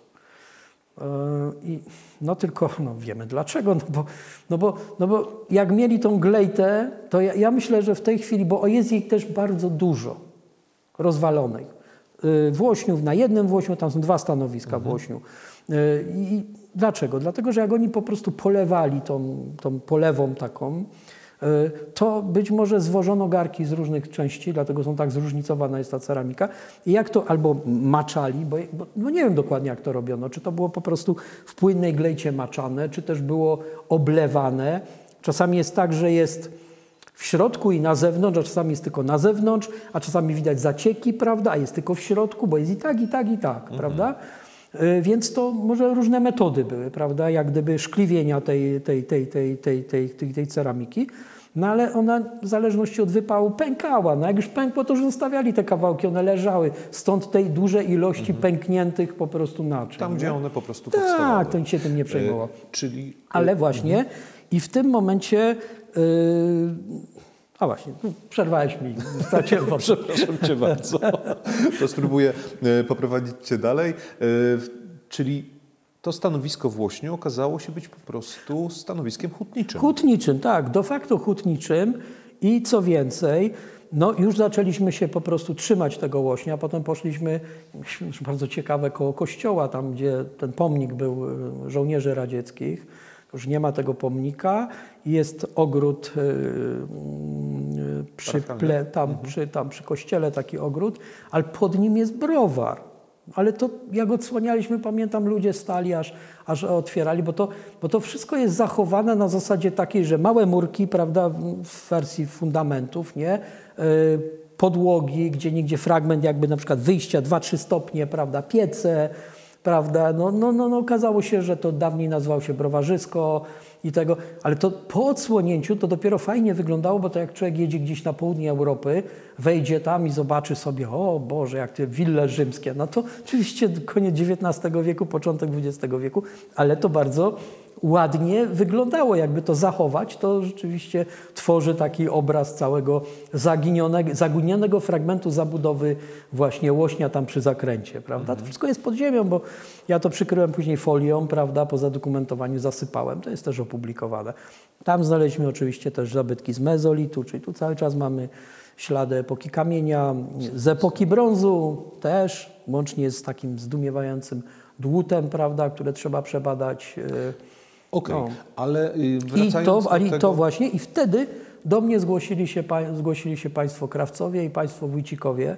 Speaker 2: I no tylko wiemy dlaczego, no bo jak mieli tą glejtę, to ja myślę, że w tej chwili, bo jest jej też bardzo dużo rozwalonej. W Łośniu, na jednym w Łośniu, tam są 2 stanowiska w Łośniu. I dlaczego? Dlatego, że jak oni po prostu polewali tą polewą taką, to być może zwożono garki z różnych części, dlatego są tak zróżnicowana jest ta ceramika. I jak to albo maczali, bo nie wiem dokładnie jak to robiono, czy to było po prostu w płynnej glejcie maczane, czy też było oblewane. Czasami jest tak, że jest w środku i na zewnątrz, a czasami jest tylko na zewnątrz, a czasami widać zacieki, prawda, a jest tylko w środku, bo jest i tak, prawda? Więc to może różne metody były, prawda, jak gdyby szkliwienia tej ceramiki. No ale ona w zależności od wypału pękała. No jak już pękło, to już zostawiali te kawałki, one leżały. Stąd tej dużej ilości pękniętych po prostu naczyń.
Speaker 1: Tam, gdzie one po prostu powstawały.
Speaker 2: Tak, to nic się tym nie przejmowało.
Speaker 1: Czyli...
Speaker 2: Ale właśnie i w tym momencie... A właśnie, przerwałeś mi, straciłem wątek.
Speaker 1: Przepraszam cię bardzo. To spróbuję poprowadzić cię dalej. Czyli to stanowisko w Łośniu okazało się być po prostu stanowiskiem hutniczym.
Speaker 2: Hutniczym, tak, de facto hutniczym i co więcej, No już zaczęliśmy się po prostu trzymać tego Łośnia, potem poszliśmy, bardzo ciekawe, koło kościoła, tam gdzie ten pomnik był żołnierzy radzieckich. Już nie ma tego pomnika. Jest ogród przy kościele, taki ogród, ale pod nim jest browar. Ale to jak odsłanialiśmy, pamiętam, ludzie stali, aż otwierali, bo to wszystko jest zachowane na zasadzie takiej, że małe murki, prawda, w wersji fundamentów, nie? Podłogi, gdzieniegdzie fragment jakby na przykład wyjścia 2-3 stopnie, prawda, piece, prawda, no okazało się, że to dawniej nazywało się browarzysko i tego, ale to po odsłonięciu to dopiero fajnie wyglądało, bo to jak człowiek jedzie gdzieś na południe Europy, wejdzie tam i zobaczy sobie, o Boże, jak te wille rzymskie, no to oczywiście koniec XIX wieku, początek XX wieku, ale to bardzo ładnie wyglądało. Jakby to zachować, to rzeczywiście tworzy taki obraz całego zaginionego fragmentu zabudowy właśnie Łośnia tam przy zakręcie, prawda? To wszystko jest pod ziemią, bo ja to przykryłem później folią, prawda? Po zadokumentowaniu zasypałem. To jest też opublikowane. Tam znaleźliśmy oczywiście też zabytki z mezolitu, czyli tu cały czas mamy ślady epoki kamienia, z epoki brązu też, łącznie z takim zdumiewającym dłutem, prawda, które trzeba przebadać.
Speaker 1: Okej, ale wracając do tego...
Speaker 2: to właśnie i wtedy do mnie zgłosili się państwo Krawcowie i państwo Wójcikowie,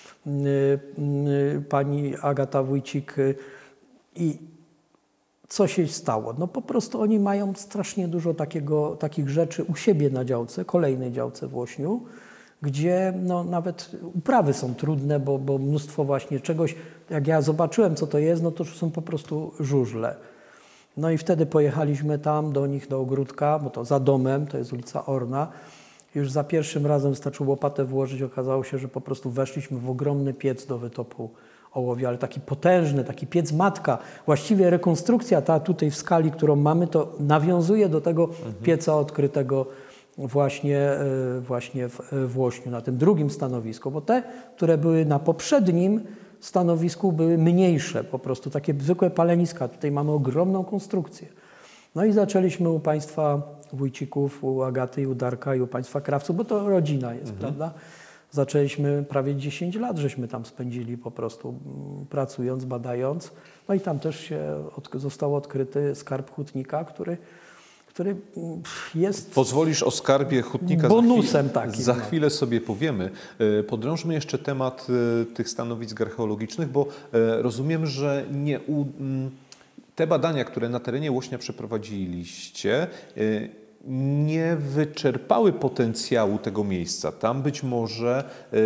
Speaker 2: pani Agata Wójcik. I co się stało? No po prostu oni mają strasznie dużo takich rzeczy u siebie na działce, kolejnej działce w Łośniu, gdzie no, nawet uprawy są trudne, bo mnóstwo właśnie czegoś, jak ja zobaczyłem, co to jest, no to są po prostu żużle. No i wtedy pojechaliśmy tam do nich, do ogródka, bo to za domem, to jest ulica Orna. Już za pierwszym razem wystarczyło łopatę włożyć, okazało się, że po prostu weszliśmy w ogromny piec do wytopu ołowia, ale taki potężny, taki piec matka. Właściwie rekonstrukcja ta tutaj w skali, którą mamy, to nawiązuje do tego pieca odkrytego właśnie w Łośniu, na tym drugim stanowisku, bo te, które były na poprzednim stanowisku, były mniejsze, po prostu takie zwykłe paleniska. Tutaj mamy ogromną konstrukcję. No i zaczęliśmy u państwa Wójcików, u Agaty i u Darka i u państwa Krawców, bo to rodzina jest, prawda? Zaczęliśmy prawie 10 lat, żeśmy tam spędzili po prostu pracując, badając. No i tam też został odkryty skarb hutnika, który jest...
Speaker 1: Pozwolisz, o skarbie hutnika
Speaker 2: bonusem takim.
Speaker 1: Za chwilę sobie powiemy. Podrążmy jeszcze temat tych stanowisk archeologicznych, bo rozumiem, że te badania, które na terenie Łośnia przeprowadziliście, nie wyczerpały potencjału tego miejsca. Tam być może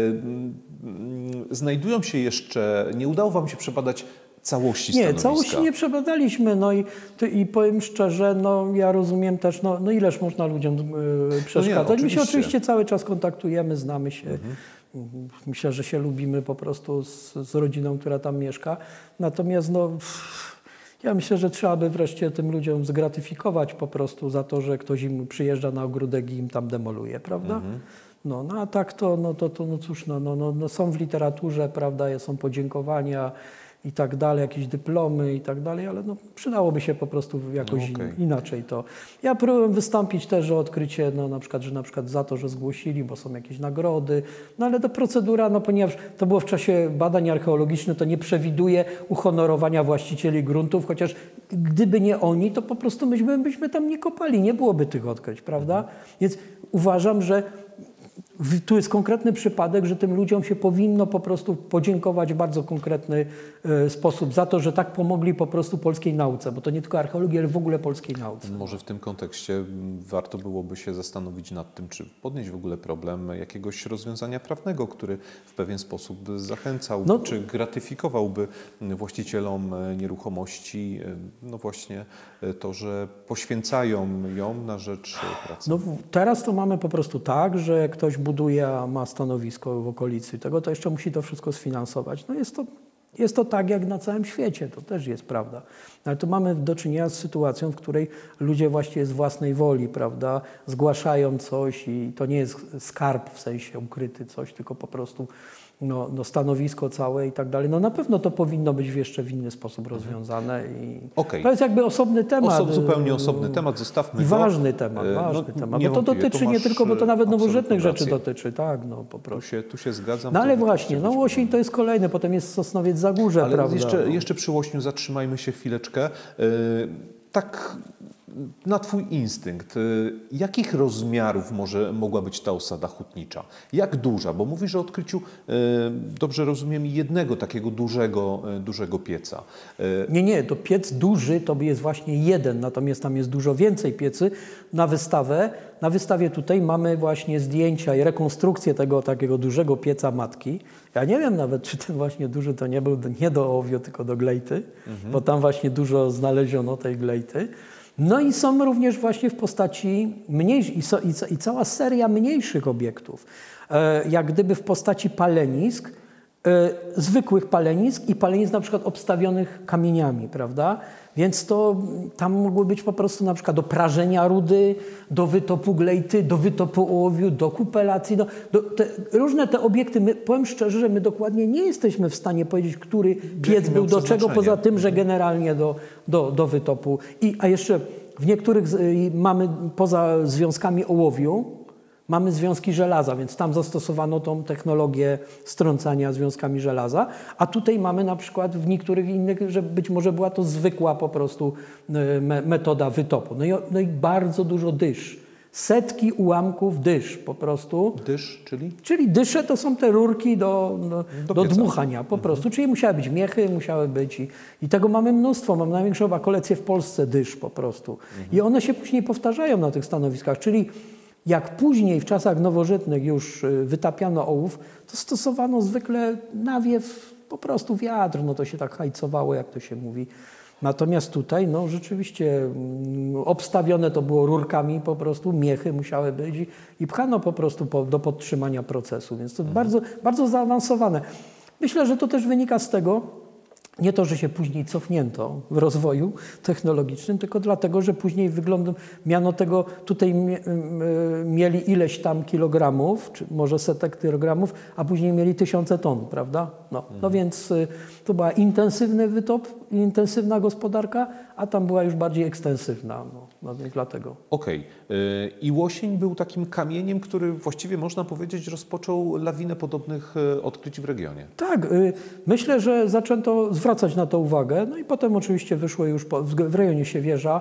Speaker 1: znajdują się jeszcze, nie udało wam się przebadać całości stanowiska.
Speaker 2: Nie, całości nie przebadaliśmy. No i powiem szczerze, no ja rozumiem też, no ileż można ludziom przeszkadzać. My się oczywiście cały czas kontaktujemy, znamy się. Myślę, że się lubimy po prostu z rodziną, która tam mieszka. Natomiast no... Ja myślę, że trzeba by wreszcie tym ludziom zgratyfikować po prostu za to, że ktoś im przyjeżdża na ogródek i im tam demoluje, prawda? No a tak to, no cóż, no są w literaturze, prawda, są podziękowania i tak dalej, jakieś dyplomy i tak dalej, ale no przydałoby się po prostu jakoś inaczej to. Ja próbowałem wystąpić też o odkrycie, no na przykład za to, że zgłosili, bo są jakieś nagrody, no ale to procedura, no ponieważ to było w czasie badań archeologicznych, to nie przewiduje uhonorowania właścicieli gruntów, chociaż gdyby nie oni, to po prostu byśmy tam nie kopali, nie byłoby tych odkryć, prawda? Więc uważam, że tu jest konkretny przypadek, że tym ludziom się powinno po prostu podziękować w bardzo konkretny sposób za to, że tak pomogli po prostu polskiej nauce, bo to nie tylko archeologii, ale w ogóle polskiej nauce.
Speaker 1: Może w tym kontekście warto byłoby się zastanowić nad tym, czy podnieść w ogóle problem jakiegoś rozwiązania prawnego, który w pewien sposób zachęcał, czy gratyfikowałby właścicielom nieruchomości, no właśnie to, że poświęcają ją na rzecz pracy.
Speaker 2: No teraz to mamy po prostu tak, że ktoś buduje, a ma stanowisko w okolicy tego, to jeszcze musi to wszystko sfinansować. No jest to tak jak na całym świecie, to też jest prawda. Ale tu mamy do czynienia z sytuacją, w której ludzie właściwie z własnej woli, prawda, zgłaszają coś i to nie jest skarb w sensie ukryty coś, tylko po prostu no stanowisko całe i tak dalej. No na pewno to powinno być jeszcze w inny sposób rozwiązane i to jest jakby osobny temat.
Speaker 1: Zupełnie osobny temat, zostawmy
Speaker 2: i
Speaker 1: go.
Speaker 2: ważny temat, bo to dotyczy nie tylko, bo to nawet nowożytnych rzeczy dotyczy, tak, no po prostu.
Speaker 1: Tu się zgadzam.
Speaker 2: No ale właśnie, no Łosień to jest kolejny, potem jest Sosnowiec Zagórze,
Speaker 1: ale
Speaker 2: prawda?
Speaker 1: Jeszcze przy Łośniu zatrzymajmy się chwileczkę. Tak na twój instynkt, jakich rozmiarów mogła być ta osada hutnicza? Jak duża? Bo mówisz o odkryciu, dobrze rozumiem, jednego takiego dużego pieca.
Speaker 2: Nie, to piec duży to jest właśnie jeden, natomiast tam jest dużo więcej piecy na wystawę. Na wystawie tutaj mamy właśnie zdjęcia i rekonstrukcję tego takiego dużego pieca matki. Ja nie wiem nawet, czy ten właśnie duży to nie był nie do ołowiu, tylko do glejty, bo tam właśnie dużo znaleziono tej glejty. No i są również właśnie w postaci mniejszych i cała seria mniejszych obiektów, jak gdyby w postaci palenisk, zwykłych palenisk i palenisk na przykład obstawionych kamieniami, prawda? Więc to tam mogły być po prostu na przykład do prażenia rudy, do wytopu glejty, do wytopu ołowiu, do kupelacji. Różne te obiekty, powiem szczerze, że my dokładnie nie jesteśmy w stanie powiedzieć, który piec był do czego, poza tym, że generalnie do wytopu. A jeszcze w niektórych mamy poza związkami ołowiu, mamy związki żelaza, więc tam zastosowano tą technologię strącania związkami żelaza, a tutaj mamy na przykład w niektórych innych, że być może była to zwykła po prostu metoda wytopu. No i bardzo dużo dysz. Setki ułamków dysz po prostu.
Speaker 1: Dysz, czyli?
Speaker 2: Czyli dysze to są te rurki do dmuchania po prostu. Czyli musiały być miechy, musiały być i tego mamy mnóstwo. Mam największą chyba kolekcję w Polsce dysz po prostu. I one się później powtarzają na tych stanowiskach, czyli jak później w czasach nowożytnych już wytapiano ołów, to stosowano zwykle nawiew, po prostu wiatr, no to się tak hajcowało, jak to się mówi. Natomiast tutaj no rzeczywiście obstawione to było rurkami po prostu, miechy musiały być i pchano po prostu do podtrzymania procesu, więc to bardzo, bardzo zaawansowane. Myślę, że to też wynika z tego, nie to, że się później cofnięto w rozwoju technologicznym, tylko dlatego, że później miano tego, tutaj mieli ileś tam kilogramów, czy może setek kilogramów, a później mieli tysiące ton, prawda? No więc to była intensywny wytop, intensywna gospodarka, a tam była już bardziej ekstensywna, no więc dlatego.
Speaker 1: Okej. I Łosień był takim kamieniem, który właściwie można powiedzieć rozpoczął lawinę podobnych odkryć w regionie.
Speaker 2: Tak, myślę, że zaczęto zwracać na to uwagę, no i potem oczywiście wyszło już w rejonie Siewierza,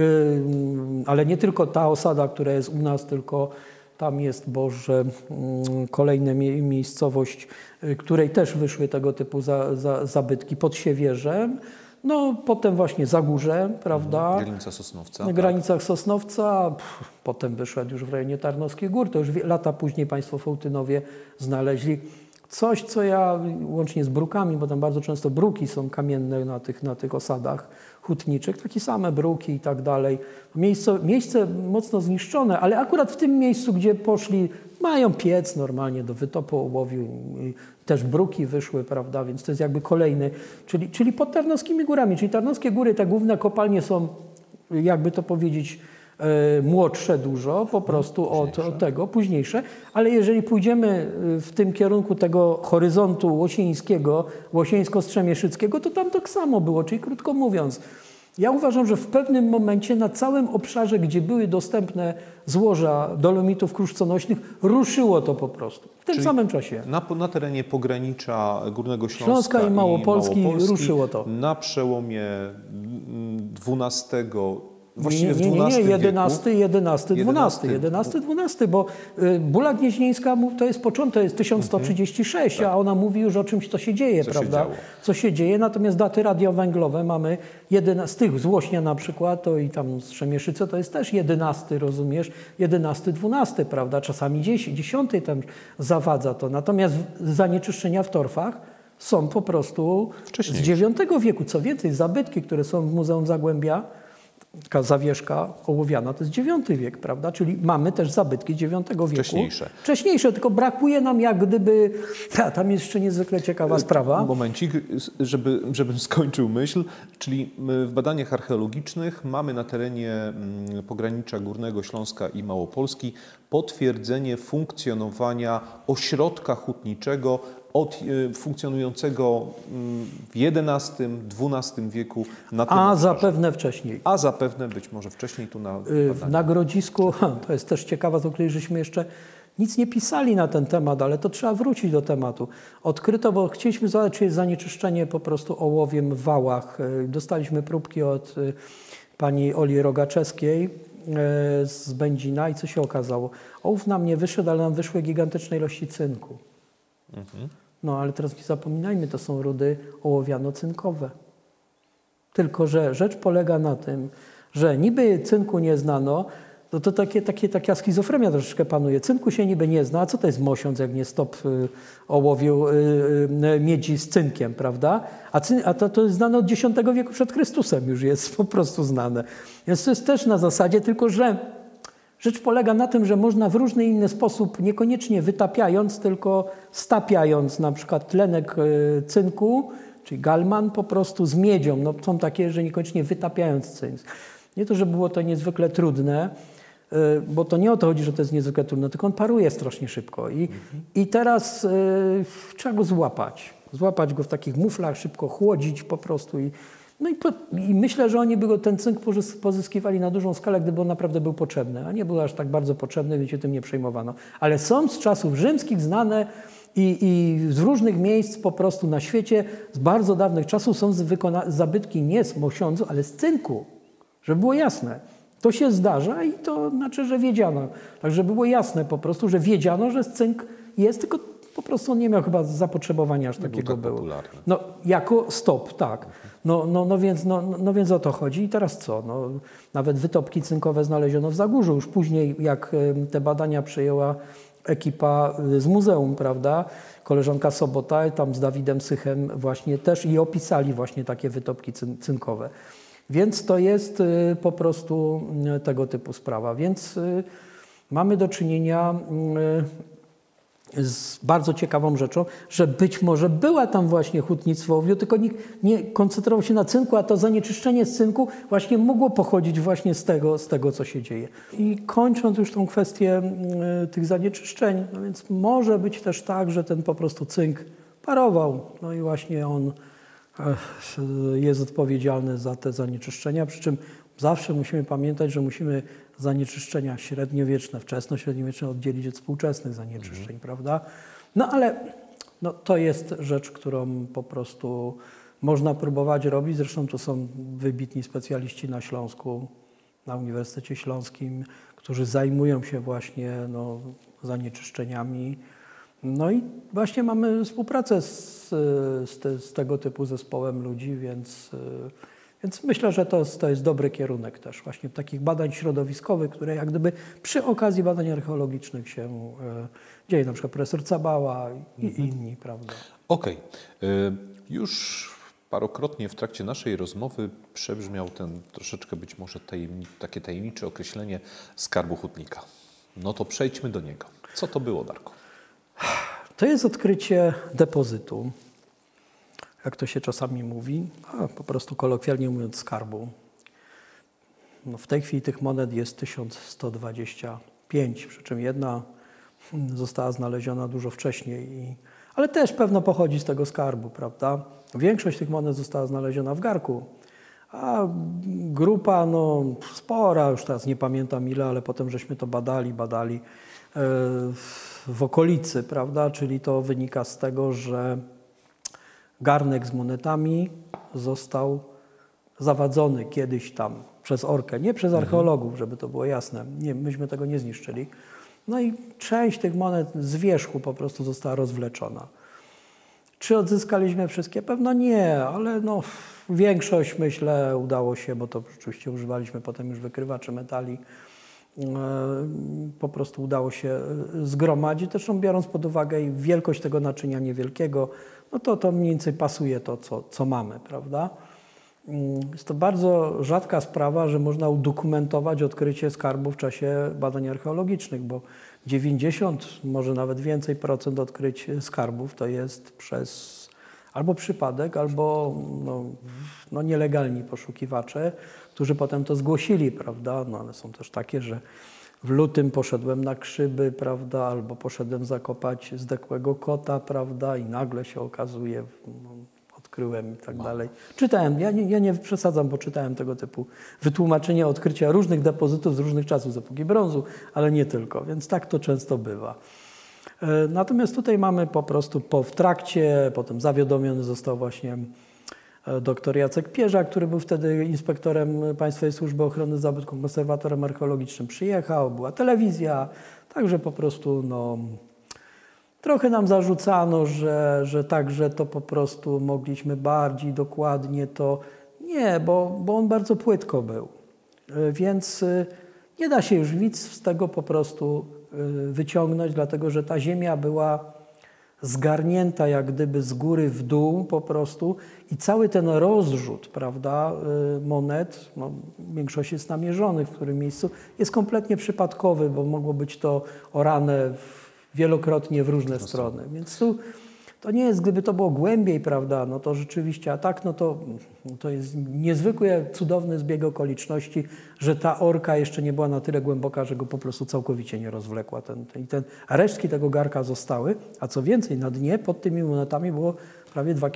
Speaker 2: ale nie tylko ta osada, która jest u nas, tylko tam jest kolejna miejscowość, której też wyszły tego typu zabytki pod Siewierzem. No potem właśnie Zagórze, prawda?
Speaker 1: Granica Sosnowca.
Speaker 2: Na granicach Sosnowca, potem wyszedł już w rejonie Tarnowskich Gór, to już lata później państwo Fołtynowie znaleźli coś, co ja łącznie z brukami, bo tam bardzo często bruki są kamienne na tych osadach hutniczych, takie same bruki i tak dalej. Miejsce mocno zniszczone, ale akurat w tym miejscu, gdzie poszli, mają piec normalnie do wytopu ołowiu, też bruki wyszły, prawda, więc to jest jakby kolejny, czyli pod Tarnowskimi Górami, czyli Tarnowskie Góry, te główne kopalnie są, jakby to powiedzieć, młodsze dużo, po prostu od tego, późniejsze, ale jeżeli pójdziemy w tym kierunku tego horyzontu łosieńskiego, łosieńsko-strzemieszyckiego, to tam tak samo było, czyli krótko mówiąc, ja uważam, że w pewnym momencie na całym obszarze, gdzie były dostępne złoża dolomitów kruszconośnych, ruszyło to po prostu. W tym samym czasie.
Speaker 1: Na terenie pogranicza Górnego
Speaker 2: Śląska i Małopolski ruszyło to.
Speaker 1: Na przełomie XII,
Speaker 2: właściwie w XI, bo Bula Gnieźnieńska to jest początek, to jest 1136, a ona mówi już o czymś, co się dzieje, prawda? Co się dzieje, natomiast daty radiowęglowe mamy z tych z Łośnia na przykład, to i tam z Przemieszyce to jest też 11, rozumiesz? 11, 12, prawda? Czasami 10 tam zawadza to. Natomiast zanieczyszczenia w torfach są po prostu z IX wieku. Co więcej, zabytki, które są w Muzeum Zagłębia, taka zawieszka ołowiana, to jest IX wiek, prawda? Czyli mamy też zabytki IX wieku. Wcześniejsze, tylko brakuje nam jak gdyby... Tam jest jeszcze niezwykle ciekawa sprawa.
Speaker 1: Momencik, żebym skończył myśl. Czyli w badaniach archeologicznych mamy na terenie pogranicza Górnego Śląska i Małopolski potwierdzenie funkcjonowania ośrodka hutniczego funkcjonującego w XI-XII wieku na tym
Speaker 2: A
Speaker 1: obszarze.
Speaker 2: zapewne wcześniej.
Speaker 1: A zapewne być może wcześniej tu na
Speaker 2: Na Grodzisku, to jest też ciekawa, o której żeśmy jeszcze nic nie pisali na ten temat, ale to trzeba wrócić do tematu. Odkryto, bo chcieliśmy zobaczyć, czy jest zanieczyszczenie po prostu ołowiem w wałach. Dostaliśmy próbki od pani Oli Rogaczewskiej z Będzina i co się okazało? Ołów nam nie wyszedł, ale nam wyszły gigantyczne ilości cynku. No ale teraz nie zapominajmy, to są rudy ołowiano-cynkowe. Tylko że rzecz polega na tym, że niby cynku nie znano, to taka schizofrenia troszeczkę panuje. Cynku się niby nie zna, a co to jest mosiąc, jak nie stop ołowiu miedzi z cynkiem, prawda? A to jest znane od X wieku przed Chrystusem, już jest po prostu znane. Więc to jest też na zasadzie, tylko że rzecz polega na tym, że można w różny inny sposób, niekoniecznie wytapiając, tylko stapiając na przykład tlenek cynku, czyli galman po prostu z miedzią. No, są takie, że niekoniecznie wytapiając cynk. Nie to, że było to niezwykle trudne, bo to nie o to chodzi, że to jest niezwykle trudne, tylko on paruje strasznie szybko. I teraz trzeba go złapać. Złapać go w takich muflach, szybko chłodzić po prostu. I myślę, że oni by ten cynk pozyskiwali na dużą skalę, gdyby on naprawdę był potrzebny. A nie był aż tak bardzo potrzebny, więc się tym nie przejmowano. Ale są z czasów rzymskich znane i z różnych miejsc po prostu na świecie, z bardzo dawnych czasów są zabytki nie z mosiądzu, ale z cynku. Żeby było jasne. To się zdarza i to znaczy, że wiedziano. Także było jasne po prostu, że wiedziano, że cynk jest, tylko po prostu on nie miał chyba zapotrzebowania aż takiego było. No, jako stop, tak. No więc o to chodzi. I teraz co? No, nawet wytopki cynkowe znaleziono w Zagórzu. Już później, jak te badania przejęła ekipa z muzeum, prawda? Koleżanka Sobota, tam z Dawidem Sychem właśnie też i opisali właśnie takie wytopki cynkowe. Więc to jest po prostu tego typu sprawa. Więc mamy do czynienia z bardzo ciekawą rzeczą, że być może była tam właśnie hutnictwo ołowiu, tylko nikt nie koncentrował się na cynku, a to zanieczyszczenie z cynku właśnie mogło pochodzić właśnie z tego co się dzieje. I kończąc już tą kwestię tych zanieczyszczeń, no więc może być też tak, że ten po prostu cynk parował. No i właśnie on jest odpowiedzialny za te zanieczyszczenia, przy czym zawsze musimy pamiętać, że musimy zanieczyszczenia średniowieczne, wczesnośredniowieczne oddzielić od współczesnych zanieczyszczeń, prawda? No ale to jest rzecz, którą po prostu można próbować robić. Zresztą to są wybitni specjaliści na Śląsku, na Uniwersytecie Śląskim, którzy zajmują się właśnie zanieczyszczeniami. No i właśnie mamy współpracę z tego typu zespołem ludzi, więc myślę, że to jest dobry kierunek też właśnie takich badań środowiskowych, które jak gdyby przy okazji badań archeologicznych się dzieje, na przykład profesor Cabała i inni, prawda?
Speaker 1: Okej. Już parokrotnie w trakcie naszej rozmowy przebrzmiał ten troszeczkę być może takie tajemnicze określenie skarbu hutnika. No to przejdźmy do niego. Co to było, Darku?
Speaker 2: To jest odkrycie depozytu, jak to się czasami mówi, a po prostu kolokwialnie mówiąc skarbu. No w tej chwili tych monet jest 1125, przy czym jedna została znaleziona dużo wcześniej, ale też pewno pochodzi z tego skarbu, prawda? Większość tych monet została znaleziona w Garku, a grupa spora, już teraz nie pamiętam ile, ale potem żeśmy to badali w okolicy, prawda? Czyli to wynika z tego, że garnek z monetami został zawadzony kiedyś tam przez orkę, nie przez archeologów, żeby to było jasne. Nie, myśmy tego nie zniszczyli. No i część tych monet z wierzchu po prostu została rozwleczona. Czy odzyskaliśmy wszystkie? Pewno nie, ale większość myślę udało się, bo to rzeczywiście używaliśmy potem już wykrywaczy metali. Po prostu udało się zgromadzić. Zresztą biorąc pod uwagę wielkość tego naczynia niewielkiego, to mniej więcej pasuje to, co mamy, prawda? Jest to bardzo rzadka sprawa, że można udokumentować odkrycie skarbu w czasie badań archeologicznych, bo 90, może nawet więcej procent odkryć skarbów to jest przez albo przypadek, albo nielegalni poszukiwacze, którzy potem to zgłosili, prawda? No ale są też takie, że W lutym poszedłem na grzyby, prawda, albo poszedłem zakopać zdechłego kota, prawda, i nagle się okazuje, no, odkryłem i tak dalej. Czytałem, ja nie przesadzam, bo czytałem tego typu wytłumaczenia odkrycia różnych depozytów z różnych czasów, z epoki brązu, ale nie tylko, więc tak to często bywa. Natomiast tutaj mamy po prostu w trakcie, potem zawiadomiony został właśnie doktor Jacek Pierza, który był wtedy inspektorem Państwowej Służby Ochrony Zabytków, konserwatorem archeologicznym, przyjechał, była telewizja, także po prostu no, trochę nam zarzucano, że także to po prostu mogliśmy bardziej dokładnie to... Nie, bo on bardzo płytko był, więc nie da się już nic z tego po prostu wyciągnąć, dlatego że ta ziemia była zgarnięta jak gdyby z góry w dół po prostu i cały ten rozrzut, prawda, monet, no, większość jest namierzonych w którym miejscu, jest kompletnie przypadkowy, bo mogło być to orane wielokrotnie w różne strony. Więc tu to nie jest, gdyby to było głębiej, prawda, no to rzeczywiście, a tak, no to jest niezwykły, cudowny zbieg okoliczności, że ta orka jeszcze nie była na tyle głęboka, że go po prostu całkowicie nie rozwlekła. A resztki tego garka zostały, a co więcej, na dnie pod tymi monetami było prawie 2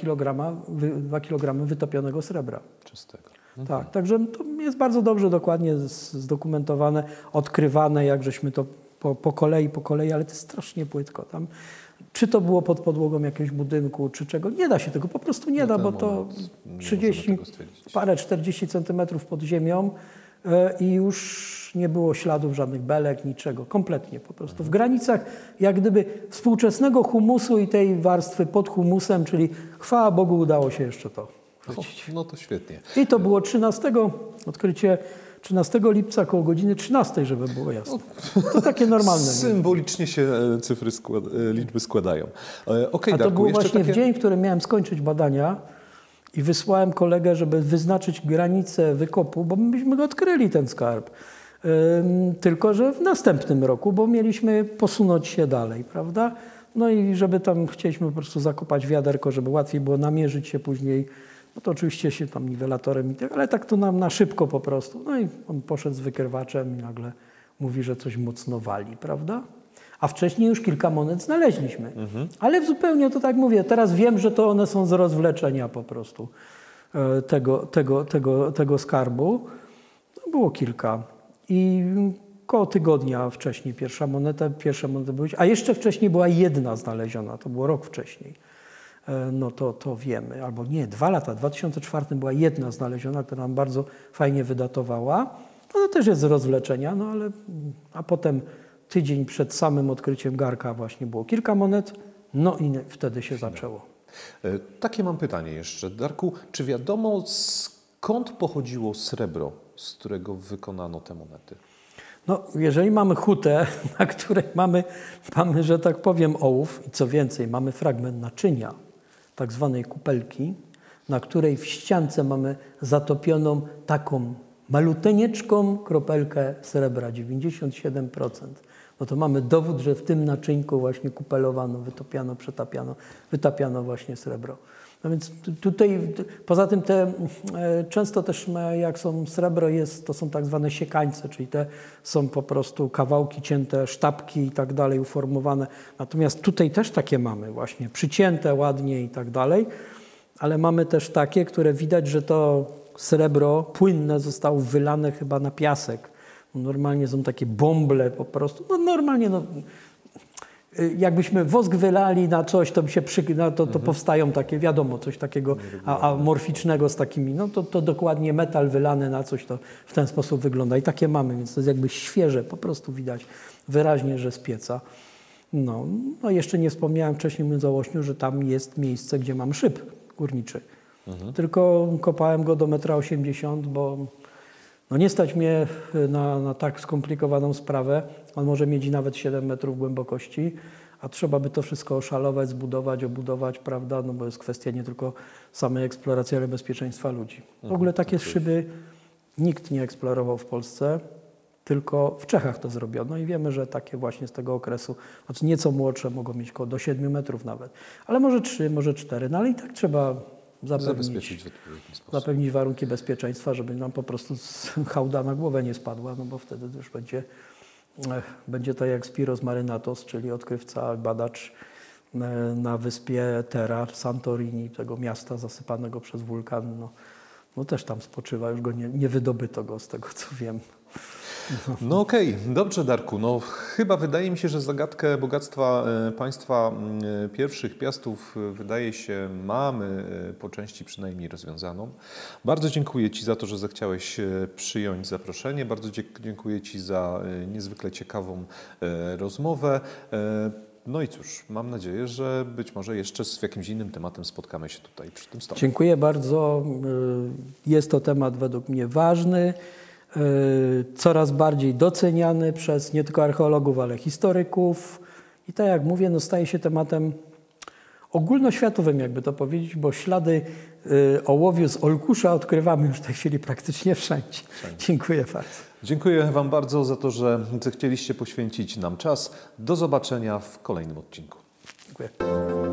Speaker 2: kg wytopionego srebra.
Speaker 1: Czystego.
Speaker 2: Tak, także to jest bardzo dobrze, dokładnie zdokumentowane, odkrywane, jak żeśmy to po kolei, ale to jest strasznie płytko. Tam, czy to było pod podłogą jakiegoś budynku, czy czego, nie da się tego, po prostu nie da, bo to 30, parę, 40 centymetrów pod ziemią i już nie było śladów żadnych belek, niczego, kompletnie po prostu. W granicach jak gdyby współczesnego humusu i tej warstwy pod humusem, czyli chwała Bogu udało się jeszcze to chwycić.
Speaker 1: No to świetnie.
Speaker 2: I to było odkrycie 13 lipca koło godziny 13, żeby było jasne. To takie normalne.
Speaker 1: Symbolicznie się liczby składają. Okay,
Speaker 2: a to
Speaker 1: Darku,
Speaker 2: było
Speaker 1: jeszcze
Speaker 2: właśnie w dzień, w którym miałem skończyć badania i wysłałem kolegę, żeby wyznaczyć granicę wykopu, bo myśmy go odkryli, ten skarb. Tylko że w następnym roku, bo mieliśmy posunąć się dalej, prawda? No i żeby tam chcieliśmy po prostu zakopać wiaderko, żeby łatwiej było namierzyć się później. No to oczywiście się tam niwelatorem, ale tak to nam na szybko po prostu. No i on poszedł z wykrywaczem i nagle mówi, że coś mocno wali, prawda? A wcześniej już kilka monet znaleźliśmy. Ale zupełnie to tak mówię, teraz wiem, że to one są z rozwleczenia po prostu tego skarbu. No było kilka. I koło tygodnia wcześniej pierwsze monety były, a jeszcze wcześniej była jedna znaleziona, to było rok wcześniej. No to wiemy, albo nie, 2 lata, w 2004 była jedna znaleziona, która nam bardzo fajnie wydatowała. To też jest z rozwleczenia, no ale, a potem tydzień przed samym odkryciem garka właśnie było kilka monet, no i wtedy się zaczęło.
Speaker 1: Takie mam pytanie jeszcze. Darku, czy wiadomo skąd pochodziło srebro, z którego wykonano te monety?
Speaker 2: No, jeżeli mamy hutę, na której mamy, że tak powiem, ołów i co więcej, mamy fragment naczynia, tak zwanej kupelki, na której w ściance mamy zatopioną taką maluteńczką kropelkę srebra, 97%. No to mamy dowód, że w tym naczyńku właśnie kupelowano, wytopiano, wytapiano właśnie srebro. No więc tutaj, poza tym często też jak są srebro to są tak zwane siekańce, czyli te są po prostu kawałki cięte, sztabki i tak dalej uformowane. Natomiast tutaj też takie mamy właśnie, przycięte ładnie i tak dalej, ale mamy też takie, które widać, że to srebro płynne zostało wylane chyba na piasek. Normalnie są takie bąble po prostu, no normalnie jakbyśmy wosk wylali na coś, to by się to powstają takie, wiadomo, coś takiego amorficznego z takimi, no to dokładnie metal wylany na coś, to w ten sposób wygląda. I takie mamy, więc to jest jakby świeże, po prostu widać wyraźnie, że z pieca. No jeszcze nie wspomniałem wcześniej, mówiąc o Łośniu, że tam jest miejsce, gdzie mam szyb górniczy. Tylko kopałem go do 1,80 m, bo no nie stać mnie na tak skomplikowaną sprawę. On może mieć nawet 7 metrów głębokości, a trzeba by to wszystko oszalować, zbudować, obudować, prawda? No bo jest kwestia nie tylko samej eksploracji, ale bezpieczeństwa ludzi. W ogóle takie szyby nikt nie eksplorował w Polsce, tylko w Czechach to zrobiono i wiemy, że takie właśnie z tego okresu, znaczy nieco młodsze mogą mieć do 7 metrów nawet, ale może 3, może 4, no ale i tak trzeba zapewnić warunki bezpieczeństwa, żeby nam po prostu hałda na głowę nie spadła, no bo wtedy już będzie Będzie to jak Spiros Marynatos, czyli odkrywca, badacz na wyspie Terra, Santorini, tego miasta zasypanego przez wulkan. No też tam spoczywa, już go nie wydobyto go z tego, co wiem.
Speaker 1: No okej, dobrze Darku. No chyba wydaje mi się, że zagadkę bogactwa państwa pierwszych Piastów wydaje się mamy po części przynajmniej rozwiązaną. Bardzo dziękuję Ci za to, że zechciałeś przyjąć zaproszenie. Bardzo dziękuję Ci za niezwykle ciekawą rozmowę. No i cóż, mam nadzieję, że być może jeszcze z jakimś innym tematem spotkamy się tutaj przy tym stole.
Speaker 2: Dziękuję bardzo. Jest to temat według mnie ważny, coraz bardziej doceniany przez nie tylko archeologów, ale historyków. I tak jak mówię, staje się tematem ogólnoświatowym, jakby to powiedzieć, bo ślady ołowiu z Olkusza odkrywamy już w tej chwili praktycznie wszędzie. Dziękuję bardzo.
Speaker 1: Dziękuję Wam bardzo za to, że zechcieliście poświęcić nam czas. Do zobaczenia w kolejnym odcinku.
Speaker 2: Dziękuję.